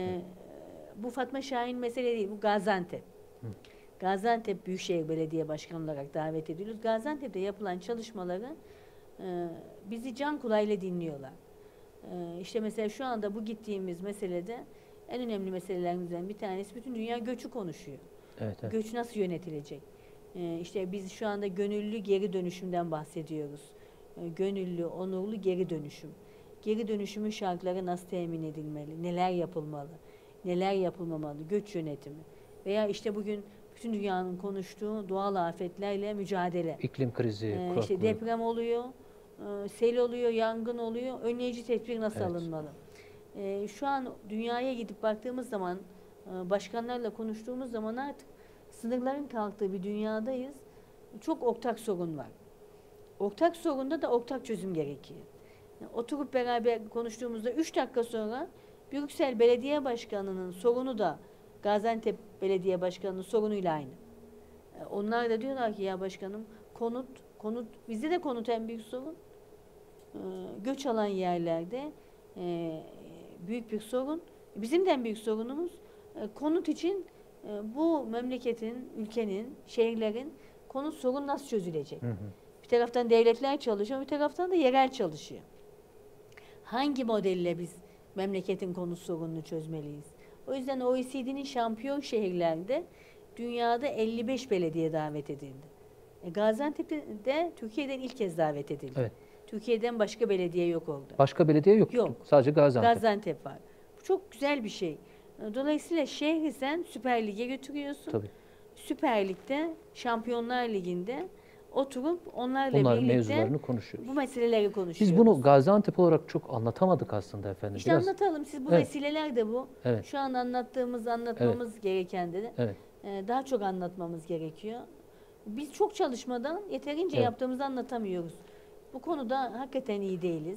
Bu Fatma Şahin mesele değil, bu Gaziantep. Gaziantep Büyükşehir Belediye Başkanı olarak davet ediyoruz. Gaziantep'te yapılan çalışmaları bizi can kulağıyla dinliyorlar. İşte mesela şu anda bu gittiğimiz meselede en önemli meselelerimizden bir tanesi bütün dünya göçü konuşuyor.
Evet.
Göç nasıl yönetilecek? İşte biz şu anda gönüllü geri dönüşümden bahsediyoruz. Gönüllü, onurlu geri dönüşüm. Geri dönüşümün şartları nasıl temin edilmeli? Neler yapılmalı? Neler yapılmamalı? Göç yönetimi. Veya işte bugün bütün dünyanın konuştuğu doğal afetlerle mücadele.
İklim krizi,
işte deprem oluyor, sel oluyor, yangın oluyor. Önleyici tedbir nasıl alınmalı? Şu an dünyaya gidip baktığımız zaman, başkanlarla konuştuğumuz zaman artık sınırların kalktığı bir dünyadayız. Çok ortak sorun var. Ortak sorunda da ortak çözüm gerekiyor. Oturup beraber konuştuğumuzda 3 dakika sonra Brüksel Belediye Başkanı'nın sorunu da Gaziantep Belediye Başkanı'nın sorunuyla aynı. Onlar da diyorlar ki ya başkanım konut bizde de konut en büyük sorun. Göç alan yerlerde büyük bir sorun. Bizim de en büyük sorunumuz konut için bu memleketin, ülkenin, şehirlerin konut sorunu nasıl çözülecek? Bir taraftan devletler çalışıyor, bir taraftan da yerel çalışıyor. Hangi modelle biz memleketin konut sorununu çözmeliyiz? O yüzden OECD'nin şampiyon şehirlerinde dünyada 55 belediye davet edildi. Gaziantep'te Türkiye'den ilk kez davet edildi.
Evet.
Türkiye'den başka belediye yok orada.
Başka belediye yok. Sadece Gaziantep.
Gaziantep var. Bu çok güzel bir şey. Dolayısıyla şehri sen Süper Lig'e götürüyorsun.
Tabii.
Süper Lig'de, Şampiyonlar Ligi'nde oturup onlarla birlikte
mevzularını konuşuyoruz.
Bu meseleleri konuşuyoruz.
Biz bunu Gaziantep olarak çok anlatamadık aslında efendim.
İşte anlatalım. Siz bu vesileler de bu.
Evet.
Şu an anlatmamız gereken de daha çok anlatmamız gerekiyor. Biz çok çalışmadan yeterince yaptığımızı anlatamıyoruz. Bu konuda hakikaten iyi değiliz.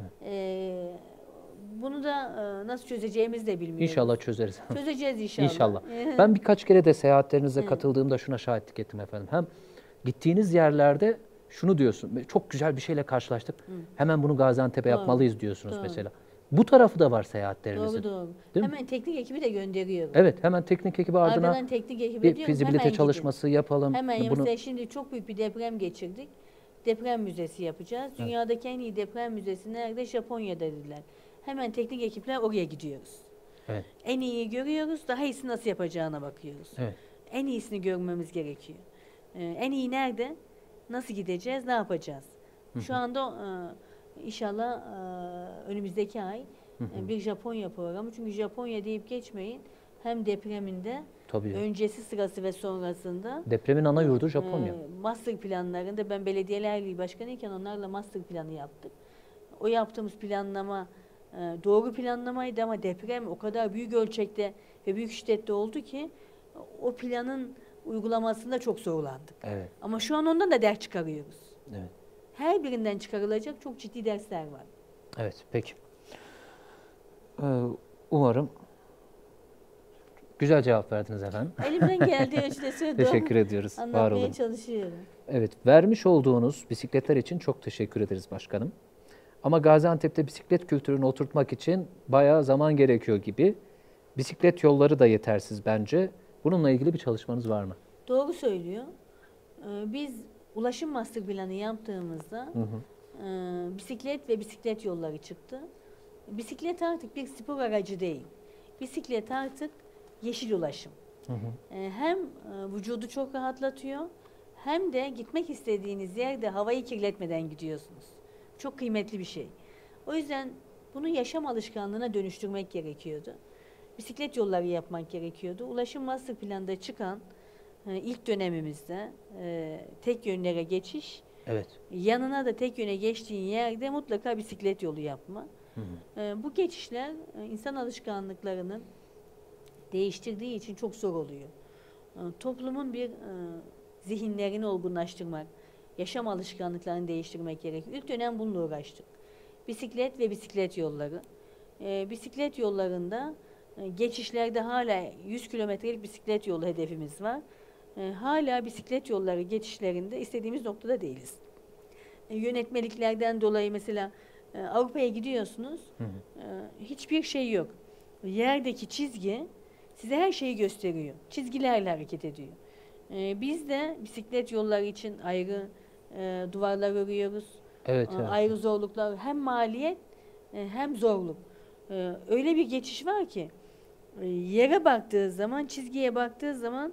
Bunu da nasıl çözeceğimizi de bilmiyoruz.
İnşallah çözeriz.
Çözeceğiz inşallah.
İnşallah. Ben birkaç kere de seyahatlerinize katıldığımda şuna şahitlik ettim efendim. Hem gittiğiniz yerlerde şunu diyorsun, çok güzel bir şeyle karşılaştık. Hemen bunu Gaziantep'e
Doğru,
yapmalıyız diyorsunuz
doğru.
mesela. Bu tarafı da var seyahatlerinizin.
Doğru.
Değil mi?
Hemen teknik ekibi de gönderiyorum.
Evet, hemen teknik ekibi ardına
Arkadan teknik ekibe
bir
diyorum
fizibilite
hemen
çalışması yapalım.
Hemen
Bunu
mesela şimdi çok büyük bir deprem geçirdik. Deprem müzesi yapacağız. Dünyadaki en iyi deprem müzesi nerede? Japonya'da dediler. Hemen teknik ekipler oraya gidiyoruz.
evet,
En iyiyi görüyoruz, daha iyisini nasıl yapacağına bakıyoruz.
evet.
En iyisini görmemiz gerekiyor. En iyi nerede? Nasıl gideceğiz? Ne yapacağız? Şu anda inşallah önümüzdeki ay bir Japonya programı. Çünkü Japonya deyip geçmeyin. Hem depreminde
Tabii.
öncesi, sırası ve sonrasında
Depremin ana yurdu Japonya.
master planlarında ben Belediyeler Birliği Başkanıyken onlarla master planı yaptık. O yaptığımız planlama doğru planlamaydı ama deprem o kadar büyük ölçekte ve büyük şiddette oldu ki o planın uygulamasında çok zorlandık.
Evet,
Ama şu an ondan da ders çıkarıyoruz.
evet.
Her birinden çıkarılacak çok ciddi dersler var.
Evet, peki. Umarım güzel cevap verdiniz efendim.
Elimden geldiği ölçüde söylediğim
Teşekkür ediyoruz. Var
anlatmaya
olun.
çalışıyorum.
Evet, vermiş olduğunuz bisikletler için çok teşekkür ederiz başkanım. Ama Gaziantep'te bisiklet kültürünü oturtmak için bayağı zaman gerekiyor gibi. Bisiklet yolları da yetersiz bence. Bununla ilgili bir çalışmanız var mı?
Doğru söylüyor. Biz ulaşım master planı yaptığımızda bisiklet ve bisiklet yolları çıktı. Bisiklet artık bir spor aracı değil. Bisiklet artık yeşil ulaşım. Hem vücudu çok rahatlatıyor hem de gitmek istediğiniz yerde havayı kirletmeden gidiyorsunuz. Çok kıymetli bir şey. O yüzden bunu yaşam alışkanlığına dönüştürmek gerekiyordu. Bisiklet yolları yapmak gerekiyordu. Ulaşım master planında çıkan ilk dönemimizde tek yönlere geçiş,
Evet.
yanına da tek yöne geçtiğin yerde mutlaka bisiklet yolu yapma. Bu geçişler insan alışkanlıklarının değiştirdiği için çok zor oluyor. Toplumun bir zihinlerini olgunlaştırmak, yaşam alışkanlıklarını değiştirmek gerekiyor. İlk dönem bununla uğraştık. Bisiklet ve bisiklet yolları. Bisiklet yollarında geçişlerde hala 100 kilometrelik bisiklet yolu hedefimiz var. Hala bisiklet yolları geçişlerinde istediğimiz noktada değiliz. Yönetmeliklerden dolayı mesela Avrupa'ya gidiyorsunuz, hiçbir şey yok. Yerdeki çizgi size her şeyi gösteriyor. Çizgilerle hareket ediyor. Biz de bisiklet yolları için ayrı duvarlar örüyoruz.
Evet, evet.
Ayrı zorluklar, hem maliyet hem zorluk. Öyle bir geçiş var ki yere baktığı zaman, çizgiye baktığı zaman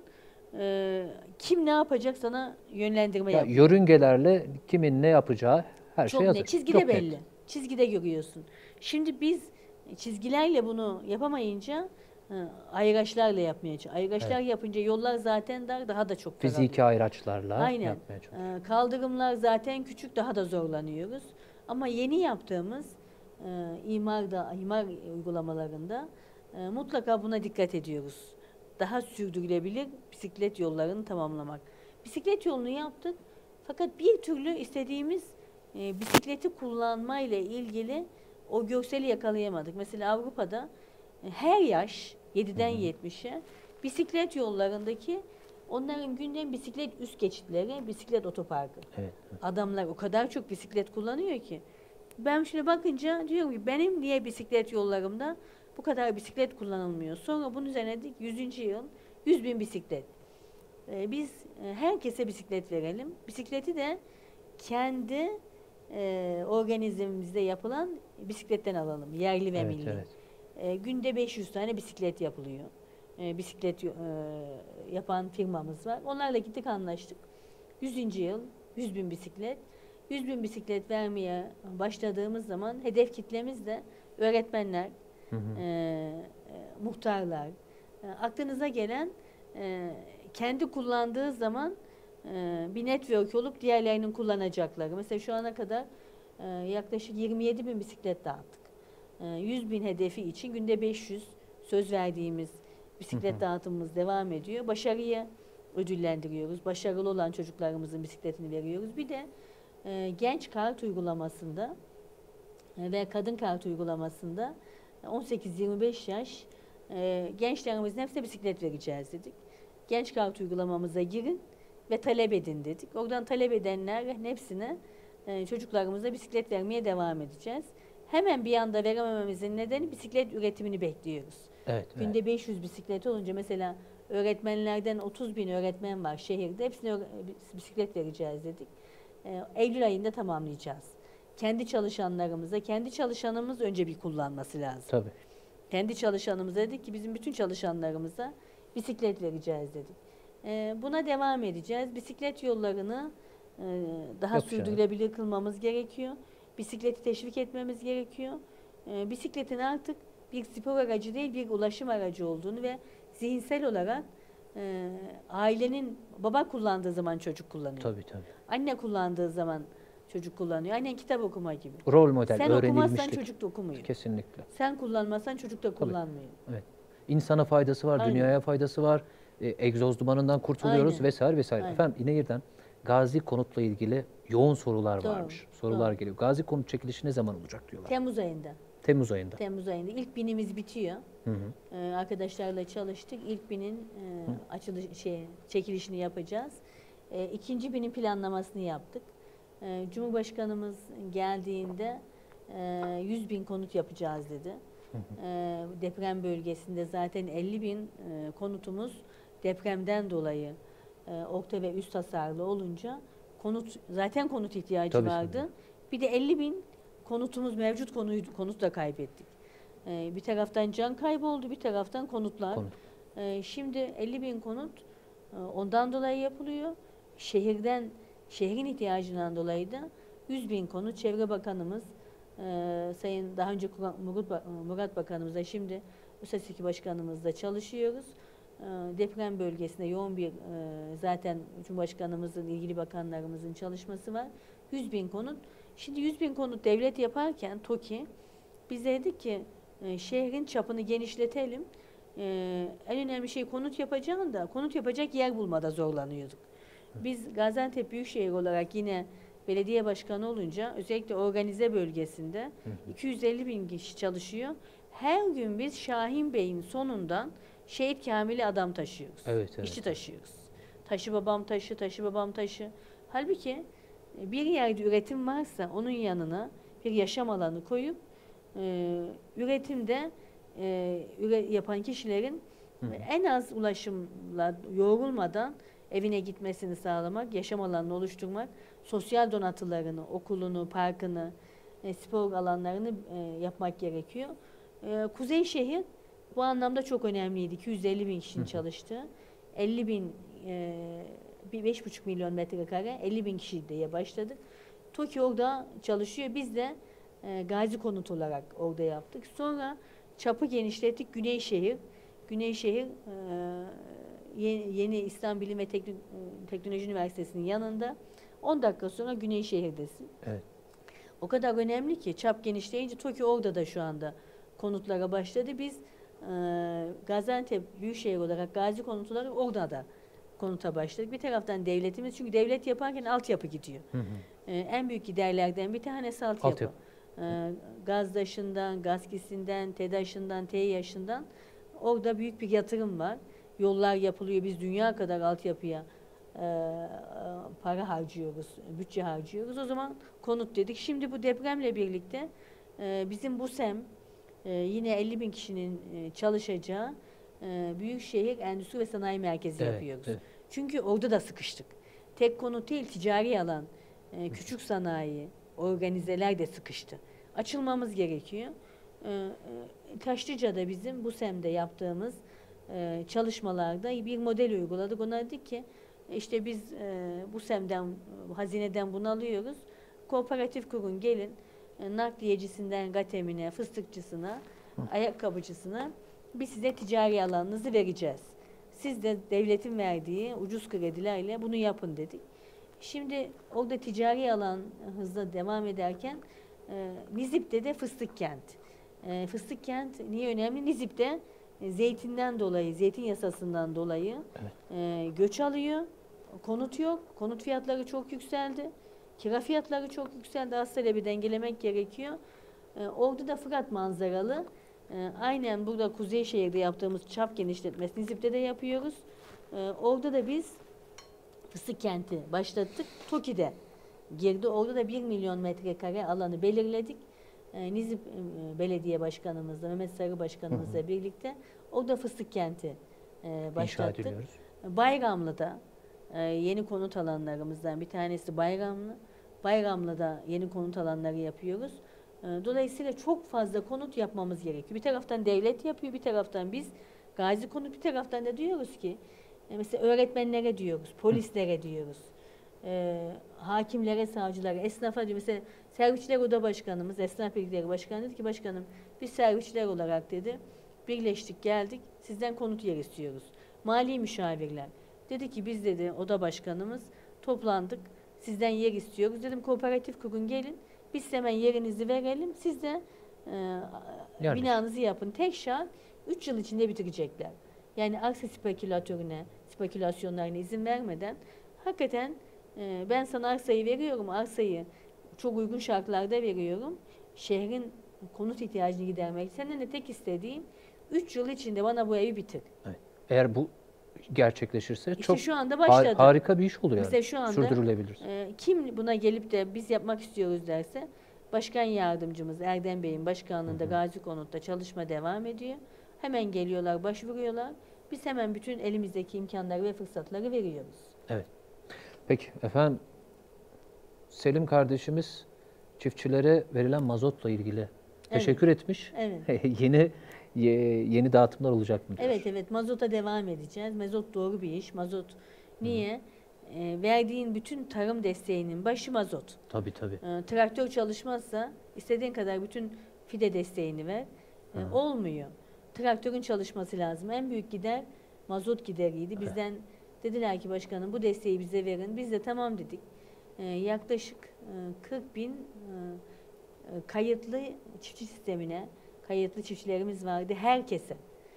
kim ne yapacak sana yönlendirme yapıyor.
Yörüngelerle kimin ne yapacağı her
Çok
şey hazır.
net. Çizgide
Çok
belli.
net.
Çizgide görüyorsun. Şimdi biz çizgilerle bunu yapamayınca ayraçlarla yapmaya çalışıyoruz. Ayraçlar yapınca yollar zaten dar, daha da çok daralıyor.
Fiziki ayraçlarla
Aynen.
yapmaya çalışıyoruz.
Kaldırımlar zaten küçük, daha da zorlanıyoruz. Ama yeni yaptığımız imar uygulamalarında mutlaka buna dikkat ediyoruz. Daha sürdürülebilir bisiklet yollarını tamamlamak. Bisiklet yolunu yaptık. Fakat bir türlü istediğimiz bisikleti kullanmayla ilgili o görseli yakalayamadık. Mesela Avrupa'da her yaş 7'den 70'e bisiklet yollarındaki onların gündem bisiklet üst geçitleri, bisiklet otoparkı.
Evet.
Adamlar o kadar çok bisiklet kullanıyor ki. Ben şimdi bakınca diyorum ki benim niye bisiklet yollarımda bu kadar bisiklet kullanılmıyor? Sonra bunun üzerine dedik 100. yıl 100.000 bisiklet. Biz herkese bisiklet verelim. Bisikleti de kendi organizmimizde yapılan bisikletten alalım. Yerli ve
Evet,
milli.
evet.
Günde 500 tane bisiklet yapılıyor. Bisiklet yapan firmamız var. Onlarla gittik, anlaştık. 100. yıl 100.000 bisiklet. 100.000 bisiklet vermeye başladığımız zaman hedef kitlemiz de öğretmenler, muhtarlar, aklınıza gelen kendi kullandığı zaman bir network olup diğerlerinin kullanacakları. Mesela şu ana kadar yaklaşık 27.000 bisiklet dağıttık. 100.000 hedefi için günde 500 söz verdiğimiz bisiklet dağıtımımız devam ediyor. Başarıyı ödüllendiriyoruz. Başarılı olan çocuklarımızın bisikletini veriyoruz. Bir de genç kart uygulamasında ve kadın kart uygulamasında 18-25 yaş gençlerimizin hepsine bisiklet vereceğiz dedik. Genç kart uygulamamıza girin. ve talep edin dedik. Oradan talep edenlerin hepsine çocuklarımıza bisiklet vermeye devam edeceğiz. Hemen bir anda veremememizin nedeni bisiklet üretimini bekliyoruz.
Evet.
Günde 500 bisiklet olunca mesela öğretmenlerden 30 bin öğretmen var şehirde. Hepsine bisiklet vereceğiz dedik. Eylül ayında tamamlayacağız. Kendi çalışanlarımıza, kendi çalışanımız önce bir kullanması lazım.
Tabii.
Kendi çalışanımıza dedik ki bizim bütün çalışanlarımıza bisiklet vereceğiz dedik. Buna devam edeceğiz. Bisiklet yollarını daha
Yapacağız.
sürdürülebilir kılmamız gerekiyor. Bisikleti teşvik etmemiz gerekiyor. Bisikletin artık bir spor aracı değil, bir ulaşım aracı olduğunu ve zihinsel olarak ailenin baba kullandığı zaman çocuk kullanıyor.
Tabii tabii.
Anne kullandığı zaman çocuk kullanıyor. Annen kitap okuma gibi.
Rol model,
Sen
öğrenilmişlik.
okumazsan çocuk da okumuyor.
Kesinlikle.
Sen kullanmazsan çocuk da kullanmıyor.
Evet. İnsana faydası var,
Aynen.
dünyaya faydası var. Egzoz dumanından kurtuluyoruz
Aynen.
vesaire vesaire.
Aynen.
Efendim İnegir'den Gazi Konut'la ilgili yoğun sorular
Doğru,
varmış. Sorular
doğru.
geliyor. Gazi Konut çekilişi ne zaman olacak diyorlar.
Temmuz ayında.
Temmuz ayında.
Temmuz ayında. İlk binimiz bitiyor.
Hı hı.
Arkadaşlarla çalıştık. İlk binin çekilişini yapacağız. İkinci binin planlamasını yaptık. Cumhurbaşkanımız geldiğinde 100 bin konut yapacağız dedi. Deprem bölgesinde zaten 50 bin konutumuz depremden dolayı orta ve üst hasarlı olunca zaten konut ihtiyacı
Tabii,
vardı.
tabii.
Bir de 50 bin konutumuz mevcut, konut da kaybettik. Bir taraftan can kaybı oldu, bir taraftan konutlar.
Konut.
Şimdi 50 bin konut ondan dolayı yapılıyor. Şehrin ihtiyacından dolayı da 100 bin konut. Çevre Bakanımız, Sayın daha önce Murat Bakanımızla şimdi ÜSASİKİ Başkanımızla çalışıyoruz. Deprem bölgesinde yoğun bir zaten Cumhurbaşkanımızın, ilgili bakanlarımızın çalışması var. 100 bin konut. Şimdi 100 bin konut devlet yaparken TOKİ biz dedik ki şehrin çapını genişletelim. En önemli şey konut yapacağın da konut yapacak yer bulmada zorlanıyorduk. Biz Gaziantep Büyükşehir olarak yine belediye başkanı olunca özellikle organize bölgesinde 250 bin kişi çalışıyor. Her gün biz Şahin Bey'in sonundan Şehit Kamil'i adam taşıyoruz.
Evet, evet.
İşçi taşıyoruz. Taşı babam taşı, taşı babam taşı. Halbuki bir yerde üretim varsa onun yanına bir yaşam alanı koyup üretimde yapan kişilerin en az ulaşımla yorulmadan evine gitmesini sağlamak, yaşam alanını oluşturmak, sosyal donatılarını, okulunu, parkını, spor alanlarını yapmak gerekiyor. Kuzeyşehir bu anlamda çok önemliydi. 250 bin kişinin çalıştığı, 50 bin, 5,5 milyon metrekare, 50 bin kişi diye başladık. TOKİ orada çalışıyor. Biz de Gazi Konut olarak orada yaptık. Sonra çapı genişlettik. Güneyşehir yeni İslam Bilim ve Teknoloji Üniversitesi'nin yanında. 10 dakika sonra Güneyşehir'desin.
Evet.
O kadar önemli ki çap genişleyince TOKİ orada da şu anda konutlara başladı. Biz Gaziantep Büyükşehir olarak Gazi Konut olarak orada da konuta başladık. Bir taraftan devletimiz, çünkü devlet yaparken altyapı gidiyor. En büyük giderlerden bir tanesi altyapı. Gazdaşından, Gazkisi'nden, TEDAŞ'ından, TEİAŞ'ından orada büyük bir yatırım var. Yollar yapılıyor. Biz dünya kadar altyapıya para harcıyoruz, bütçe harcıyoruz. O zaman konut dedik. Şimdi bu depremle birlikte bizim bu SEM yine 50 bin kişinin çalışacağı Büyükşehir Endüstri ve Sanayi Merkezi yapıyoruz.
Evet.
Çünkü orada da sıkıştık. Tek konut değil, ticari alan, küçük sanayi, organizeler de sıkıştı. Açılmamız gerekiyor. Taşlıca'da bizim bu SEM'de yaptığımız çalışmalarda bir model uyguladık. Ona dedik ki işte biz bu SEM'den, hazineden bunu alıyoruz. Kooperatif kurun, gelin. Nakliyecisinden gatemine, fıstıkçısına, ayakkabıcısına biz size ticari alanınızı vereceğiz. Siz de devletin verdiği ucuz kredilerle bunu yapın dedik. Şimdi orada ticari alan hızla devam ederken Nizip'te de Fıstık Kent. Fıstık Kent niye önemli? Nizip'te zeytinden dolayı, zeytin yasasından dolayı göç alıyor. Konut yok. Konut fiyatları çok yükseldi. Kira fiyatları çok yükseldi. Az talebi dengelemek gerekiyor. Orada da Fırat manzaralı. Aynen burada Kuzeyşehir'de yaptığımız çap genişletmesi Nizip'te de yapıyoruz. Orada da biz Fıstık Kenti başlattık. TOKİ'de girdi. Orada da 1 milyon metrekare alanı belirledik. Nizip Belediye Başkanımızla, Mehmet Sarı Başkanımızla birlikte orada Fıstık Kenti başlattık. Bayramlı'da yeni konut alanlarımızdan bir tanesi Bayramlı. Bayramlı'da yeni konut alanları yapıyoruz. Dolayısıyla çok fazla konut yapmamız gerekiyor. Bir taraftan devlet yapıyor, bir taraftan biz Gazi Konut, bir taraftan da diyoruz ki mesela öğretmenlere diyoruz, polislere diyoruz, hakimlere, savcılara, esnafa diyor. Mesela Servisçiler Oda Başkanımız, Esnaf Birlikleri Başkanı dedi ki başkanım biz servisçiler olarak dedi birleştik geldik sizden konut yer istiyoruz. Mali müşavirler dedi ki biz dedi oda başkanımız toplandık sizden yer istiyoruz. Dedim kooperatif kurun gelin biz hemen yerinizi verelim siz de binanızı yapın. Tek şart 3 yıl içinde bitirecekler. Yani arsa spekülasyonlarına izin vermeden hakikaten ben sana arsayı veriyorum, arsayı çok uygun şartlarda veriyorum. Şehrin konut ihtiyacını gidermek. Senden de tek istediğim 3 yıl içinde bana bu evi bitir.
Evet. Eğer bu gerçekleşirse
İşte
çok
şu anda başladı.
harika bir iş oluyor.
Mesela şu anda
sürdürülebilir.
Kim buna gelip de biz yapmak istiyoruz derse başkan yardımcımız Erdem Bey'in başkanlığında Gazi Konut'ta çalışma devam ediyor. Hemen geliyorlar, başvuruyorlar. Biz hemen bütün elimizdeki imkanları ve fırsatları veriyoruz.
Evet. Peki efendim Selim kardeşimiz çiftçilere verilen mazotla ilgili teşekkür etmiş.
Evet.
Yeni dağıtımlar olacak mı diyor.
Evet, mazota devam edeceğiz. Mazot doğru bir iş. Mazot niye? Verdiğin bütün tarım desteğinin başı mazot.
Tabii.
Traktör çalışmazsa istediğin kadar bütün fide desteğini ver. Olmuyor. Traktörün çalışması lazım. En büyük gider mazot gideriydi. Bizden dediler ki başkanım bu desteği bize verin. Biz de tamam dedik. Yaklaşık 40 bin kayıtlı çiftçi sistemine kayıtlı çiftçilerimiz vardı. Herkese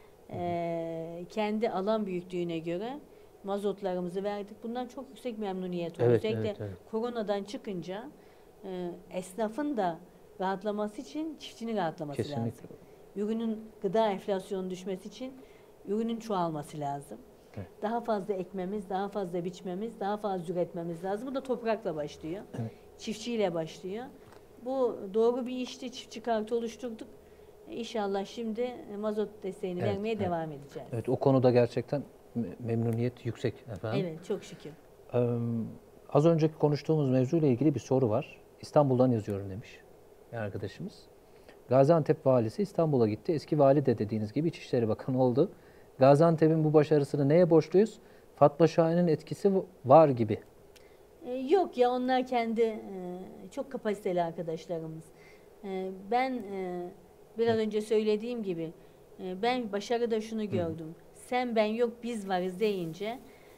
kendi alan büyüklüğüne göre mazotlarımızı verdik. Bundan çok yüksek memnuniyet oldu. Özellikle koronadan çıkınca esnafın da rahatlaması için çiftçinin rahatlaması lazım. Ürünün gıda enflasyonu düşmesi için ürünün çoğalması lazım. Evet. Daha fazla ekmemiz, daha fazla biçmemiz, daha fazla üretmemiz lazım. Bu da toprakla başlıyor. Evet. Çiftçiyle başlıyor. Bu doğru bir işti. Çiftçi kartı oluşturduk. İnşallah şimdi mazot desteğini vermeye devam edeceğiz.
Evet, o konuda gerçekten memnuniyet yüksek efendim.
Evet, çok şükür.
Az önceki konuştuğumuz mevzuyla ilgili bir soru var. İstanbul'dan yazıyorum demiş bir arkadaşımız. Gaziantep valisi İstanbul'a gitti. Eski vali de dediğiniz gibi İçişleri Bakanı oldu. Gaziantep'in bu başarısını neye borçluyuz? Fatma Şahin'in etkisi var gibi.
Yok ya onlar kendi çok kapasiteli arkadaşlarımız. Ben biraz önce söylediğim gibi ben başarıda şunu gördüm. Sen ben yok biz varız deyince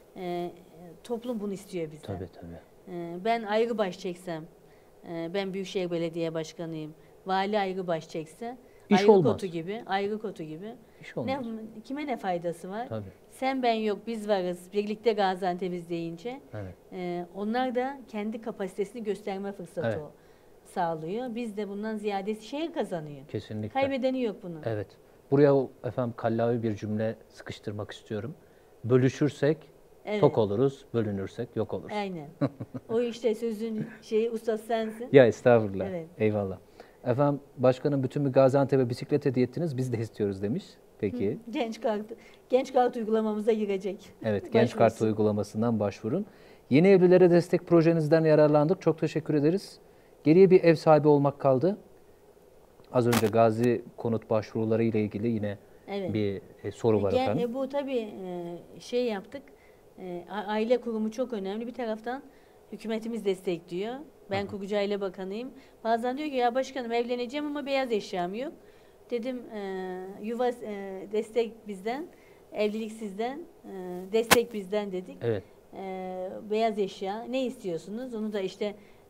toplum bunu istiyor bizden.
Tabii.
Ben ayrı baş çeksem, ben Büyükşehir Belediye Başkanıyım. Vali ayrı baş çekse, ayrı kotu gibi. Kime ne faydası var?
Tabii.
Sen ben yok biz varız, birlikte Gaziantep'iz deyince onlar da kendi kapasitesini gösterme fırsatı sağlıyor. Biz de bundan ziyadesi şehir kazanıyor.
Kesinlikle.
Kaybedeni yok bunun.
Evet. Buraya efendim kallavi bir cümle sıkıştırmak istiyorum. Bölüşürsek tok oluruz, bölünürsek yok oluruz.
Aynen. O işte sözün ustası sensin.
Ya estağfurullah. Evet. Eyvallah. Efendim başkanım bütün bir Gaziantep'e bisiklet hediye ettiniz biz de istiyoruz demiş. Peki.
Genç kart uygulamamıza girecek.
Evet, genç kart uygulamasından başvurun. Yeni evlilere destek projenizden yararlandık. Çok teşekkür ederiz. Geriye bir ev sahibi olmak kaldı. Az önce Gazi konut başvuruları ile ilgili yine bir soru var efendim.
Bu tabii yaptık. Aile kurumu çok önemli. Bir taraftan hükümetimiz destekliyor. Ben kurucu aile bakanıyım. Bazen diyor ki ya başkanım evleneceğim ama beyaz eşyam yok. Dedim yuva destek bizden, evlilik sizden, destek bizden dedik.
Evet.
Beyaz eşya ne istiyorsunuz? Onu da işte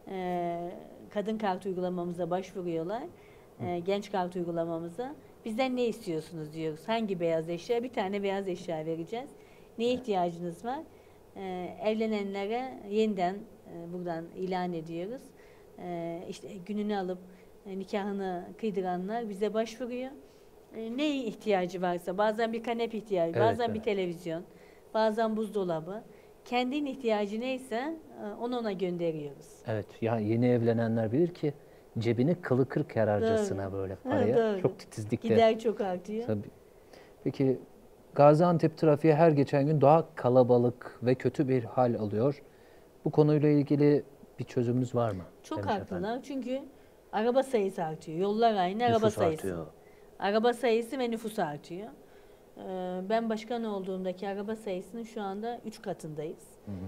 kadın kart uygulamamıza başvuruyorlar. Genç kart uygulamamıza. Bizden ne istiyorsunuz diyoruz. Hangi beyaz eşya? Bir tane beyaz eşya vereceğiz. Neye ihtiyacınız var? Evlenenlere yeniden buradan ilan ediyoruz. İşte gününü alıp nikahını kıydıranlar bize başvuruyor. Neye ihtiyacı varsa bazen bir kanepe ihtiyacı, bazen bir televizyon, bazen buzdolabı. kendinin ihtiyacı neyse onu ona gönderiyoruz.
Evet, ya yeni evlenenler bilir ki cebini kılı kırk yararcasına böyle paraya
Doğru.
çok titizlikle.
Gider çok artıyor.
Tabii. Peki Gaziantep trafiği her geçen gün daha kalabalık ve kötü bir hal alıyor. Bu konuyla ilgili bir çözümümüz var mı?
Çok
Demiş
haklılar
efendim.
çünkü araba sayısı artıyor. Yollar aynı, araba
Nüfus
sayısı.
artıyor.
Araba sayısı ve nüfus artıyor. Ben başkan olduğumdaki araba sayısının şu anda 3 katındayız.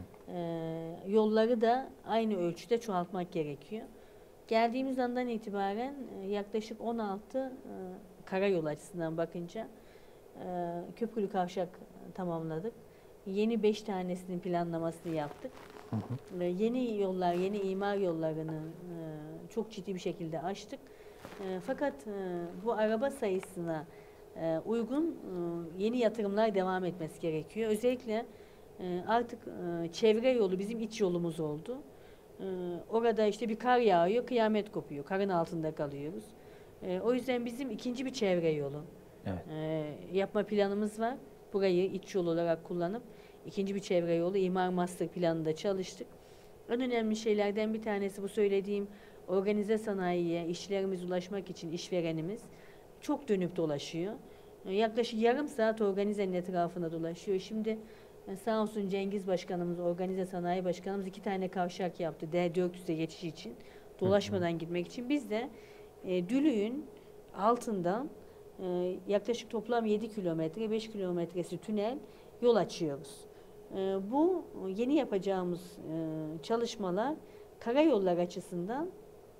Yolları da aynı ölçüde çoğaltmak gerekiyor. Geldiğimiz andan itibaren yaklaşık 16 karayolu açısından bakınca köprülü kavşak tamamladık. Yeni 5 tanesinin planlamasını yaptık. Yeni yollar, yeni imar yollarını çok ciddi bir şekilde açtık. Fakat bu araba sayısına uygun yeni yatırımlar devam etmesi gerekiyor. Özellikle artık çevre yolu bizim iç yolumuz oldu. Orada işte bir kar yağıyor, kıyamet kopuyor. Karın altında kalıyoruz. O yüzden bizim ikinci bir çevre yolu yapma planımız var. Burayı iç yol olarak kullanıp ikinci bir çevre yolu imar master planında çalıştık. En önemli şeylerden bir tanesi bu söylediğim organize sanayiye işçilerimiz ulaşmak için işverenimiz çok dönüp dolaşıyor. Yaklaşık yarım saat organizenin etrafında dolaşıyor. Şimdi sağ olsun Cengiz Başkanımız, Organize Sanayi Başkanımız 2 tane kavşak yaptı D400'e geçiş için. Dolaşmadan gitmek için. Biz de Dülüğün altından yaklaşık toplam 7 kilometre, 5 kilometresi tünel yol açıyoruz. Bu yeni yapacağımız çalışmalar karayollar açısından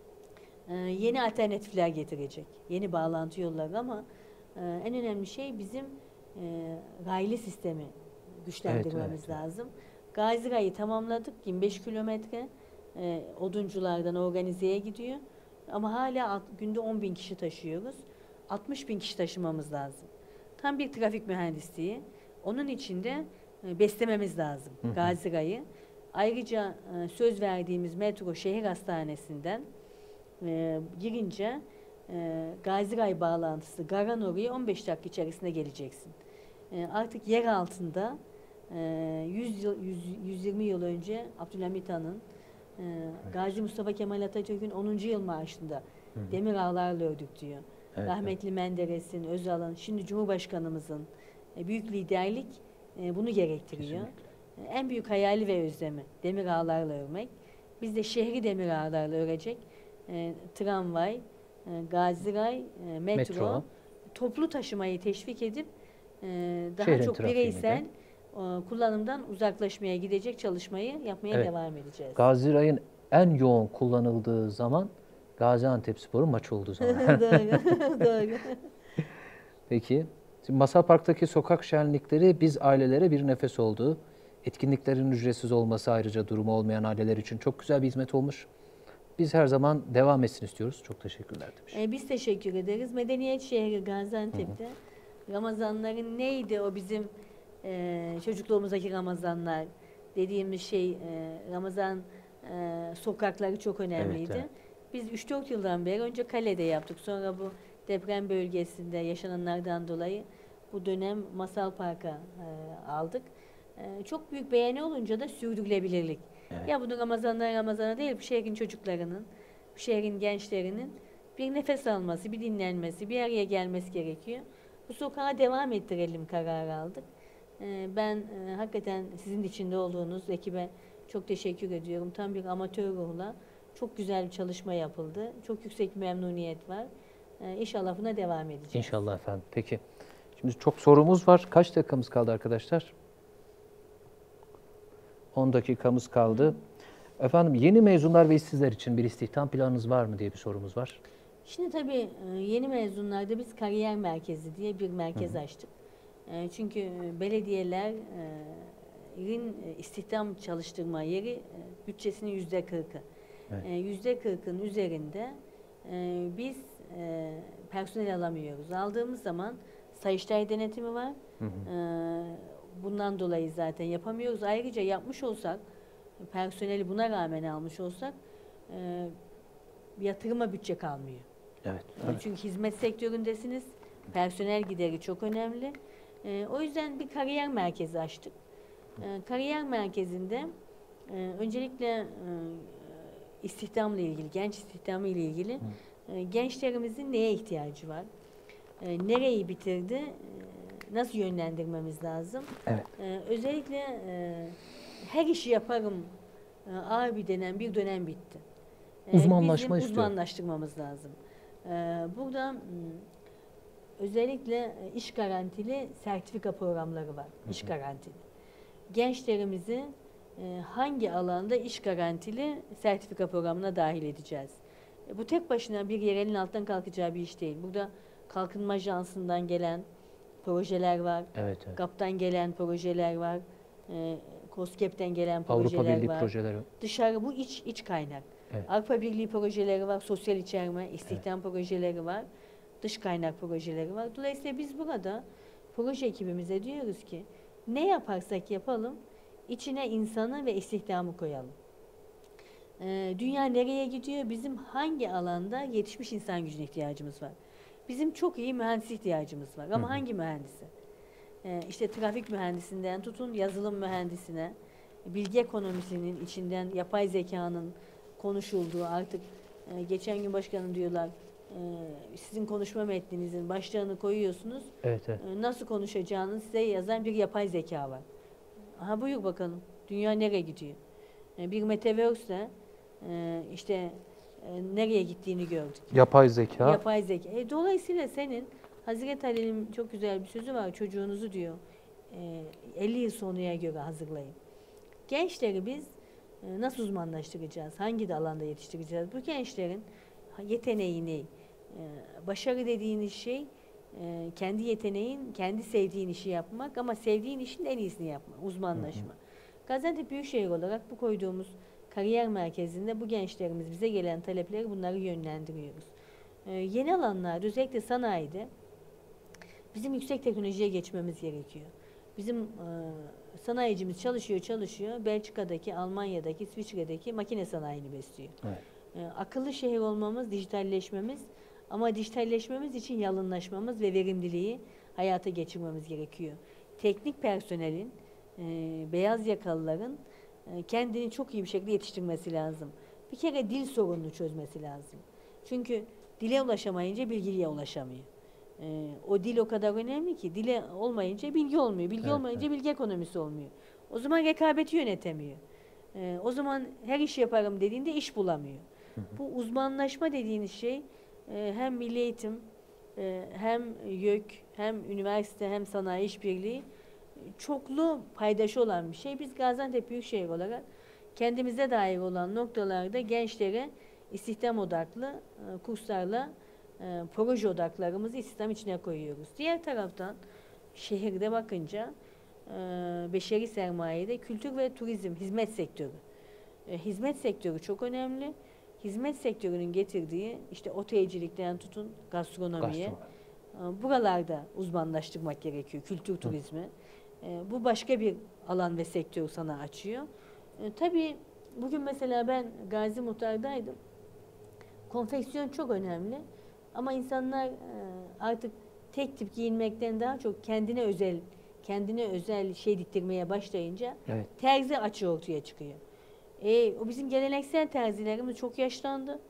yeni alternatifler getirecek. Yeni bağlantı yolları ama en önemli şey bizim raylı sistemi güçlendirmemiz lazım. Gazi Rayı tamamladık. 25 kilometre odunculardan organizeye gidiyor. Ama hala günde 10.000 kişi taşıyoruz. 60.000 kişi taşımamız lazım. Tam bir trafik mühendisliği. Onun için de beslememiz lazım Gazi Rayı. Ayrıca söz verdiğimiz metro şehir hastanesinden girince Gazi Ray bağlantısı Garan oraya 15 dakika içerisinde geleceksin. Artık yer altında 120 yıl önce Abdülhamit Han'ın Gazi Mustafa Kemal Atatürk'ün 10. yıl marşında demir ağlarla ördük diyor. Rahmetli Menderes'in, Özal'ın, şimdi Cumhurbaşkanımızın büyük liderlik bunu gerektiriyor. En büyük hayali ve özlemi demir ağlarla örmek. Biz de şehri demir ağlarla örecek tramvay, Gazi Ray, metro, toplu taşımayı teşvik edip daha
şehrin
çok bireysel
trafiğini
kullanımdan uzaklaşmaya gidecek çalışmayı yapmaya devam edeceğiz.
Gazi Ray'ın en yoğun kullanıldığı zaman Gaziantepspor'un maçı olduğu zaman.
Doğru, doğru.
Peki, şimdi Masal Park'taki sokak şenlikleri biz ailelere bir nefes oldu. Etkinliklerin ücretsiz olması ayrıca durumu olmayan aileler için çok güzel bir hizmet olmuş. Biz her zaman devam etsin istiyoruz. Çok teşekkürler demiş.
Biz teşekkür ederiz. Medeniyet şehri Gaziantep'te Ramazanların neydi o bizim çocukluğumuzdaki Ramazanlar dediğimiz şey Ramazan sokakları çok önemliydi.
Evet.
Biz 3-4 yıldan beri önce kalede yaptık. Sonra bu deprem bölgesinde yaşananlardan dolayı bu dönem Masal Park'a aldık. Çok büyük beğeni olunca da sürdürülebilirlik. Ya bunu Ramazan'a değil, bu şehrin çocuklarının, bu şehrin gençlerinin bir nefes alması, bir dinlenmesi, bir araya gelmesi gerekiyor. Bu sokağa devam ettirelim kararı aldık. Ben hakikaten sizin içinde olduğunuz ekibe çok teşekkür ediyorum. Tam bir amatör ruhla çok güzel bir çalışma yapıldı. Çok yüksek bir memnuniyet var. İnşallah buna devam edeceğiz.
İnşallah efendim. Peki. Şimdi çok sorumuz var. Kaç dakikamız kaldı arkadaşlar? 10 dakikamız kaldı. Efendim yeni mezunlar ve işsizler için bir istihdam planınız var mı diye bir sorumuz var.
Şimdi tabii yeni mezunlarda biz kariyer merkezi diye bir merkez açtık. Çünkü belediyelerin istihdam çalıştırma yeri bütçesinin %40'ı. %40'ın üzerinde biz personel alamıyoruz. Aldığımız zaman Sayıştay denetimi var. Bundan dolayı zaten yapamıyoruz. Ayrıca yapmış olsak, personeli buna rağmen almış olsak yatırıma bütçe kalmıyor.
Evet.
Çünkü hizmet sektöründesiniz. Personel gideri çok önemli. O yüzden bir kariyer merkezi açtık. Kariyer merkezinde öncelikle istihdamla ilgili, genç istihdamı ile ilgili gençlerimizin neye ihtiyacı var? Nereyi bitirdi? Nasıl yönlendirmemiz lazım?
Evet.
Özellikle her işi yaparım abi denen bir dönem bitti.
Uzmanlaşma
bizim
istiyor.
uzmanlaştırmamız lazım. Burada özellikle iş garantili sertifika programları var. İş garantili. Gençlerimizi hangi alanda iş garantili sertifika programına dahil edeceğiz? Bu tek başına bir yerin altından kalkacağı bir iş değil. Burada Kalkınma Ajansı'ndan gelen projeler var.
Evet, evet.
GAP'tan gelen projeler var. KOSGEB'den gelen projeler
Avrupa Birliği
var.
projeleri.
Dışarı bu iç kaynak.
Evet.
Avrupa Birliği projeleri var, sosyal içerme, istihdam projeleri var, dış kaynak projeleri var. Dolayısıyla biz burada proje ekibimize diyoruz ki ne yaparsak yapalım içine insanı ve istihdamı koyalım. Dünya nereye gidiyor? Bizim hangi alanda yetişmiş insan gücüne ihtiyacımız var? Bizim çok iyi mühendis ihtiyacımız var. Ama hangi mühendisi? İşte trafik mühendisinden tutun yazılım mühendisine, bilgi ekonomisinin içinden yapay zekanın konuşulduğu artık geçen gün başkanım diyorlar sizin konuşma metninizin başlığını koyuyorsunuz.
Evet, evet.
Nasıl konuşacağını size yazan bir yapay zeka var. Aha buyur bakalım. Dünya nereye gidiyor? Bir metaverse işte nereye gittiğini gördük.
Yapay zeka.
Yapay zeka. Dolayısıyla senin Hazreti Ali'nin çok güzel bir sözü var. Çocuğunuzu diyor 50 yıl sonraya göre hazırlayın. Gençleri biz nasıl uzmanlaştıracağız? Hangi alanda yetiştireceğiz? Bu gençlerin yeteneğini, başarı dediğiniz şey kendi yeteneğin, kendi sevdiğin işi yapmak ama sevdiğin işin en iyisini yapmak, uzmanlaşma. Gaziantep Büyükşehir olarak bu koyduğumuz kariyer merkezinde bu gençlerimiz bize gelen talepleri bunları yönlendiriyoruz. Yeni alanlarda özellikle sanayide bizim yüksek teknolojiye geçmemiz gerekiyor. Bizim sanayicimiz çalışıyor. Belçika'daki, Almanya'daki, İsviçre'deki makine sanayini besliyor.
Evet.
Akıllı şehir olmamız, dijitalleşmemiz ama dijitalleşmemiz için yalınlaşmamız ve verimliliği hayata geçirmemiz gerekiyor. Teknik personelin, beyaz yakalıların kendini çok iyi bir şekilde yetiştirmesi lazım. Bir kere dil sorununu çözmesi lazım. Çünkü dile ulaşamayınca bilgiye ulaşamıyor. O dil o kadar önemli ki dile olmayınca bilgi olmuyor. Bilgi olmayınca bilgi ekonomisi olmuyor. O zaman rekabeti yönetemiyor. O zaman her işi yaparım dediğinde iş bulamıyor. Bu uzmanlaşma dediğiniz şey hem milli eğitim hem YÖK hem üniversite hem sanayi işbirliği çoklu paydaşı olan bir şey. Biz Gaziantep Büyükşehir olarak kendimize dair olan noktalarda gençlere istihdam odaklı kurslarla proje odaklarımızı istihdam içine koyuyoruz. Diğer taraftan şehirde bakınca beşeri sermayede kültür ve turizm, hizmet sektörü. Hizmet sektörü çok önemli. Hizmet sektörünün getirdiği işte otelcilikten tutun gastronomiye. Buralarda uzmanlaştırmak gerekiyor kültür turizmi. Bu başka bir alan ve sektör sana açıyor. Tabii bugün mesela ben Gazi Muhtar'daydım. Konfeksiyon çok önemli. Ama insanlar artık tek tip giyinmekten daha çok kendine özel şey diktirmeye başlayınca terzi açığı ortaya çıkıyor. O bizim geleneksel terzilerimiz çok yaşlandı.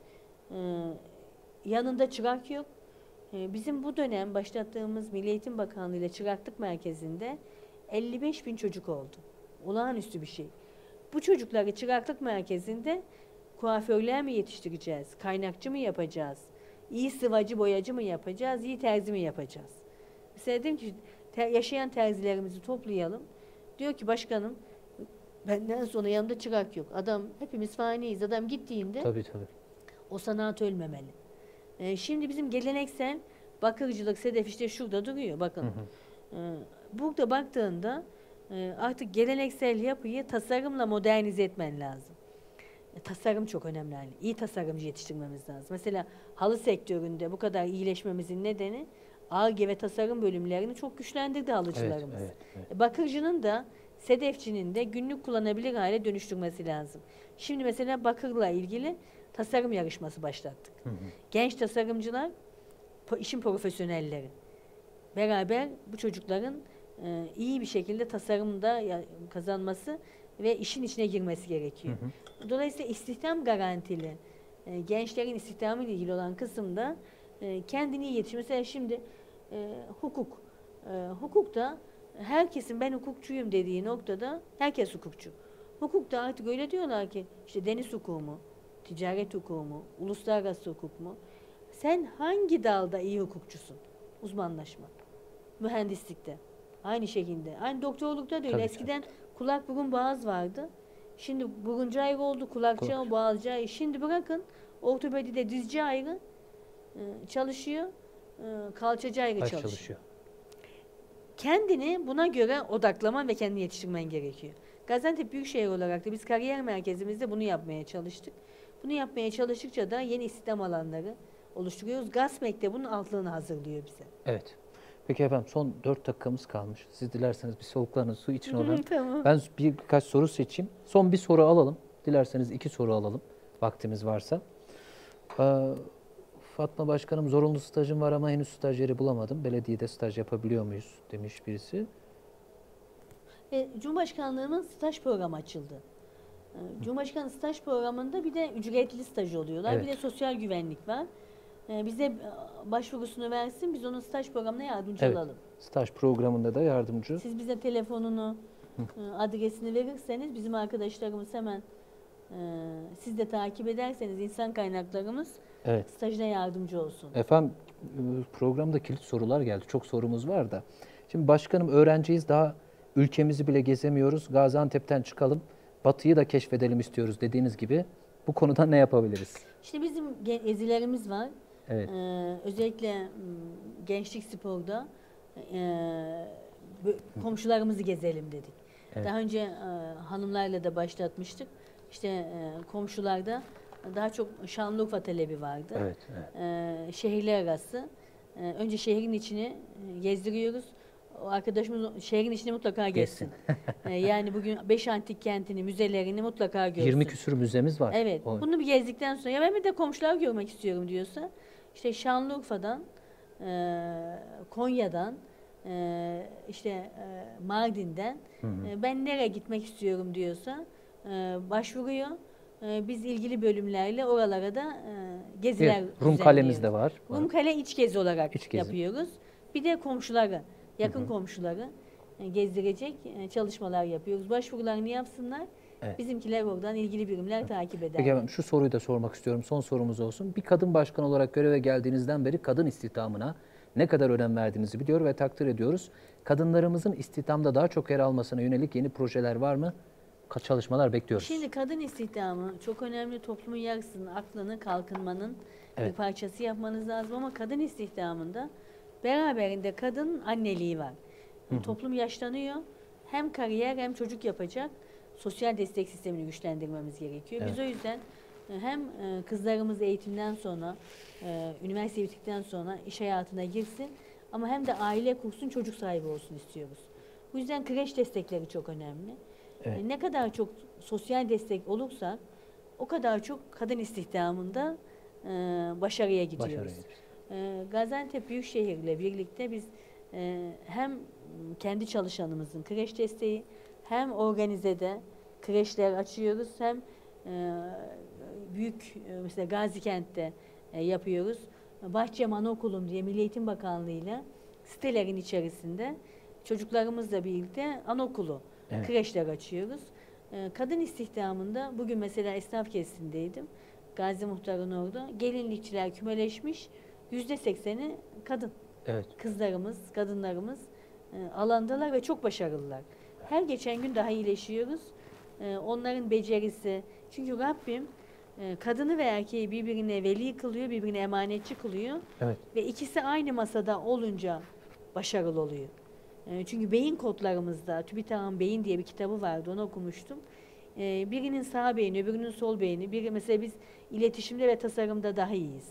Yanında çırak yok. Bizim bu dönem başlattığımız Milli Eğitim Bakanlığı ile Çıraklık Merkezi'nde 55.000 çocuk oldu. Olağanüstü bir şey. Bu çocukları Çıraklık Merkezi'nde kuaförler mi yetiştireceğiz? Kaynakçı mı yapacağız? İyi sıvacı boyacı mı yapacağız? İyi terzi mi yapacağız? Mesela dedim ki yaşayan terzilerimizi toplayalım. Diyor ki başkanım benden sonra yanımda çırak yok. Adam hepimiz faniyiz. Adam gittiğinde
tabii.
o sanat ölmemeli. Şimdi bizim geleneksel bakırcılık, sedef işte şurada duruyor. Bakın. Burada baktığında artık geleneksel yapıyı tasarımla modernize etmen lazım. Tasarım çok önemli. Yani. İyi tasarımcı yetiştirmemiz lazım. Mesela halı sektöründe bu kadar iyileşmemizin nedeni Ar-Ge ve tasarım bölümlerini çok güçlendirdi halıcılarımız. Evet. Bakırcının da sedefçinin de günlük kullanabilir hale dönüştürmesi lazım. Şimdi mesela bakırla ilgili tasarım yarışması başlattık. Genç tasarımcılar, işin profesyonelleri beraber bu çocukların iyi bir şekilde tasarımda kazanması ve işin içine girmesi gerekiyor. Dolayısıyla istihdam garantili, gençlerin istihdamı ile ilgili olan kısımda kendini iyi yetiştir. Mesela şimdi hukuk. Hukukta herkesin ben hukukçuyum dediği noktada herkes hukukçu. Hukukta artık öyle diyorlar ki işte deniz hukuku mu, ticaret hukuku mu, uluslararası hukuk mu? Sen hangi dalda iyi hukukçusun? Uzmanlaşma. Mühendislikte. Aynı şekilde. Aynı doktorlukta da öyle.
Tabii,
Eskiden kulak burun boğaz vardı. Şimdi buruncu ayrı oldu, kulakçı, boğazcı ayrı. Şimdi bırakın ortopedide dizci ayrı çalışıyor, kalçacı ayrı çalışıyor. Kendini buna göre odaklaman ve kendini yetiştirmen gerekiyor. Gaziantep Büyükşehir olarak da biz kariyer merkezimizde bunu yapmaya çalıştık. Bunu yapmaya çalıştıkça da yeni istihdam alanları oluşturuyoruz. GASMEK bunun altlığını hazırlıyor bize.
Evet. Peki efendim son 4 dakikamız kalmış. Siz dilerseniz bir soluklarınız su için oradan.
Tamam.
Ben birkaç soru seçeyim. Son bir soru alalım. Dilerseniz 2 soru alalım. Vaktimiz varsa. Fatma Başkanım zorunlu stajım var ama henüz stajyeri bulamadım. Belediyede staj yapabiliyor muyuz demiş birisi.
Cumhurbaşkanlığımın staj programı açıldı. Cumhurbaşkanı staj programında bir de ücretli staj oluyorlar.
Evet.
Bir de sosyal güvenlik var. Bize başvurusunu versin, biz onun staj programına yardımcı olalım.
Staj programında da yardımcı.
Siz bize telefonunu, adresini verirseniz bizim arkadaşlarımız hemen siz de takip ederseniz insan kaynaklarımız stajına yardımcı olsun.
Efendim programda kilit sorular geldi. Çok sorumuz var da. Şimdi başkanım öğrenciyiz, daha ülkemizi bile gezemiyoruz. Gaziantep'ten çıkalım, Batı'yı da keşfedelim istiyoruz dediğiniz gibi. Bu konuda ne yapabiliriz?
İşte bizim gezilerimiz var.
Evet.
Özellikle gençlik sporda komşularımızı gezelim dedik. Evet. Daha önce hanımlarla da başlatmıştık. İşte komşularda daha çok Şanlıurfa talebi vardı.
Evet, evet.
Şehirler arası. Önce şehrin içini gezdiriyoruz. O arkadaşımız şehrin içine mutlaka gezsin. Yani bugün 5 antik kentini, müzelerini mutlaka görsün.
20 küsur müzemiz var.
Evet. Bunu bir gezdikten sonra ya ben bir de komşular görmek istiyorum diyorsa işte Şanlıurfa'dan, Konya'dan, işte Mardin'den ben nereye gitmek istiyorum diyorsa başvuruyor. Biz ilgili bölümlerle oralara da geziler
Rumkale'miz de var.
Rumkale iç gezi olarak yapıyoruz. Bir de komşuları, yakın komşuları gezdirecek çalışmalar yapıyoruz. Başvurularını yapsınlar. Evet. Bizimkiler oradan ilgili birimler takip eder.
Peki efendim şu soruyu da sormak istiyorum. Son sorumuz olsun. Bir kadın başkan olarak göreve geldiğinizden beri kadın istihdamına ne kadar önem verdiğinizi biliyor ve takdir ediyoruz. Kadınlarımızın istihdamda daha çok yer almasına yönelik yeni projeler var mı? Çalışmalar bekliyoruz.
Şimdi kadın istihdamı çok önemli. Toplumun yarısının aklını kalkınmanın bir parçası yapmanız lazım ama kadın istihdamında beraberinde kadın anneliği var. Toplum yaşlanıyor. Hem kariyer hem çocuk yapacak. Sosyal destek sistemini güçlendirmemiz gerekiyor. Biz o yüzden hem kızlarımız eğitimden sonra, üniversite bittikten sonra iş hayatına girsin ama hem de aile kursun, çocuk sahibi olsun istiyoruz. Bu yüzden kreş destekleri çok önemli. Evet. Ne kadar çok sosyal destek olursa o kadar çok kadın istihdamında başarıya gidiyoruz. Gaziantep Büyükşehir ile birlikte biz hem kendi çalışanımızın kreş desteği hem organizede kreşler açıyoruz hem büyük mesela Gazikent'te yapıyoruz. Bahçem Anaokulum diye Milli Eğitim Bakanlığı ile sitelerin içerisinde çocuklarımızla birlikte anaokulu kreşler açıyoruz. Kadın istihdamında bugün mesela esnaf kesindeydim. Gazi Muhtar'ın orada. Gelinlikçiler kümeleşmiş. %80'i kadın. Evet. Kızlarımız, kadınlarımız alandalar ve çok başarılılar. Her geçen gün daha iyileşiyoruz. Onların becerisi. Çünkü Rabbim kadını ve erkeği birbirine veli kılıyor, birbirine emanetçi kılıyor. Evet. Ve ikisi aynı masada olunca başarılı oluyor. Çünkü beyin kodlarımızda, TÜBİTAK'ın Beyin diye bir kitabı vardı, onu okumuştum. Birinin sağ beyni, öbürünün sol beyni. Mesela biz iletişimde ve tasarımda daha iyiyiz.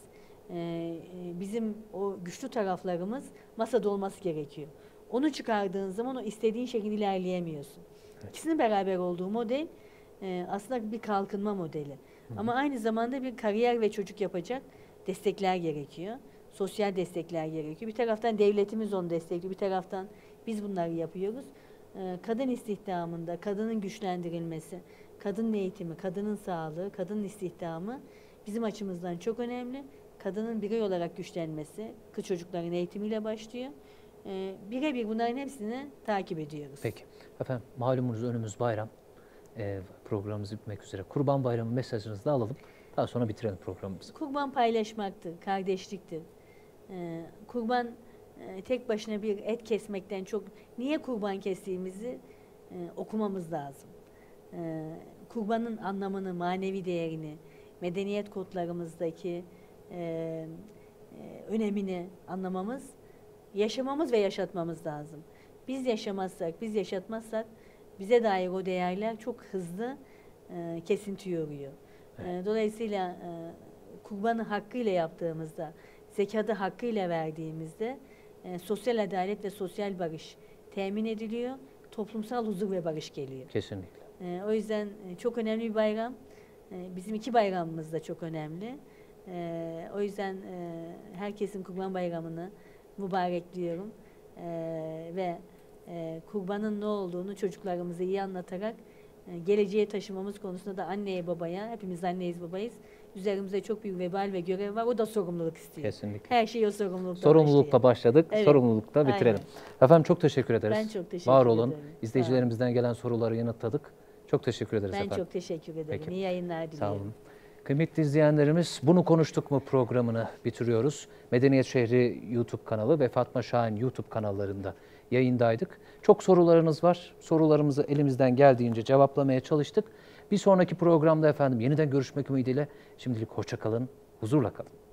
Bizim o güçlü taraflarımız masada olması gerekiyor. Onu çıkardığın zaman o istediğin şekilde ilerleyemiyorsun. Evet. İkisinin beraber olduğu model aslında bir kalkınma modeli. Ama aynı zamanda bir kariyer ve çocuk yapacak destekler gerekiyor. sosyal destekler gerekiyor. Bir taraftan devletimiz onu destekliyor, bir taraftan biz bunları yapıyoruz. Kadın istihdamında, kadının güçlendirilmesi, kadın eğitimi, kadının sağlığı, kadın istihdamı bizim açımızdan çok önemli. Kadının birey olarak güçlenmesi, kız çocukların eğitimiyle başlıyor. Birebir bunların hepsini takip ediyoruz.
Peki. Efendim malumunuz önümüz bayram. Programımız bitmek üzere. Kurban Bayramı mesajınızı da alalım. Daha sonra bitirelim programımızı.
Kurban paylaşmaktır, kardeşliktir. Kurban tek başına bir et kesmekten çok, niye kurban kestiğimizi okumamız lazım. Kurbanın anlamını, manevi değerini, medeniyet kodlarımızdaki önemini anlamamız, yaşamamız ve yaşatmamız lazım. Biz yaşamazsak, biz yaşatmazsak bize dair o değerler çok hızlı kesintiye uğruyor.
Evet.
Dolayısıyla kurbanı hakkıyla yaptığımızda, zekatı hakkıyla verdiğimizde sosyal adalet ve sosyal barış temin ediliyor. Toplumsal huzur ve barış geliyor.
Kesinlikle.
O yüzden çok önemli bir bayram. Bizim iki bayramımız da çok önemli. O yüzden herkesin Kurban Bayramı'nı mübarekliyorum. Ve kurbanın ne olduğunu çocuklarımıza iyi anlatarak geleceğe taşımamız konusunda da anneye babaya, hepimiz anneyiz babayız. Üzerimize çok büyük vebal ve görev var. O da sorumluluk istiyor.
Kesinlikle.
Her şey o sorumlulukla
Sorumlulukla başladık,
Evet.
sorumlulukla bitirelim.
Aynen.
Efendim çok teşekkür ederiz.
Ben çok teşekkür
Var olun.
ederim.
İzleyicilerimizden gelen soruları yanıtladık. Çok teşekkür ederiz
Ben
efendim.
çok teşekkür ederim.
Peki.
İyi yayınlar diliyorum.
Sağ olun. Kıymetli izleyenlerimiz, Bunu Konuştuk mu programını bitiriyoruz. Medeniyet Şehri YouTube kanalı ve Fatma Şahin YouTube kanallarında yayındaydık. Çok sorularınız var. Sorularımızı elimizden geldiğince cevaplamaya çalıştık. Bir sonraki programda efendim yeniden görüşmek ümidiyle şimdilik hoşça kalın, huzurla kalın.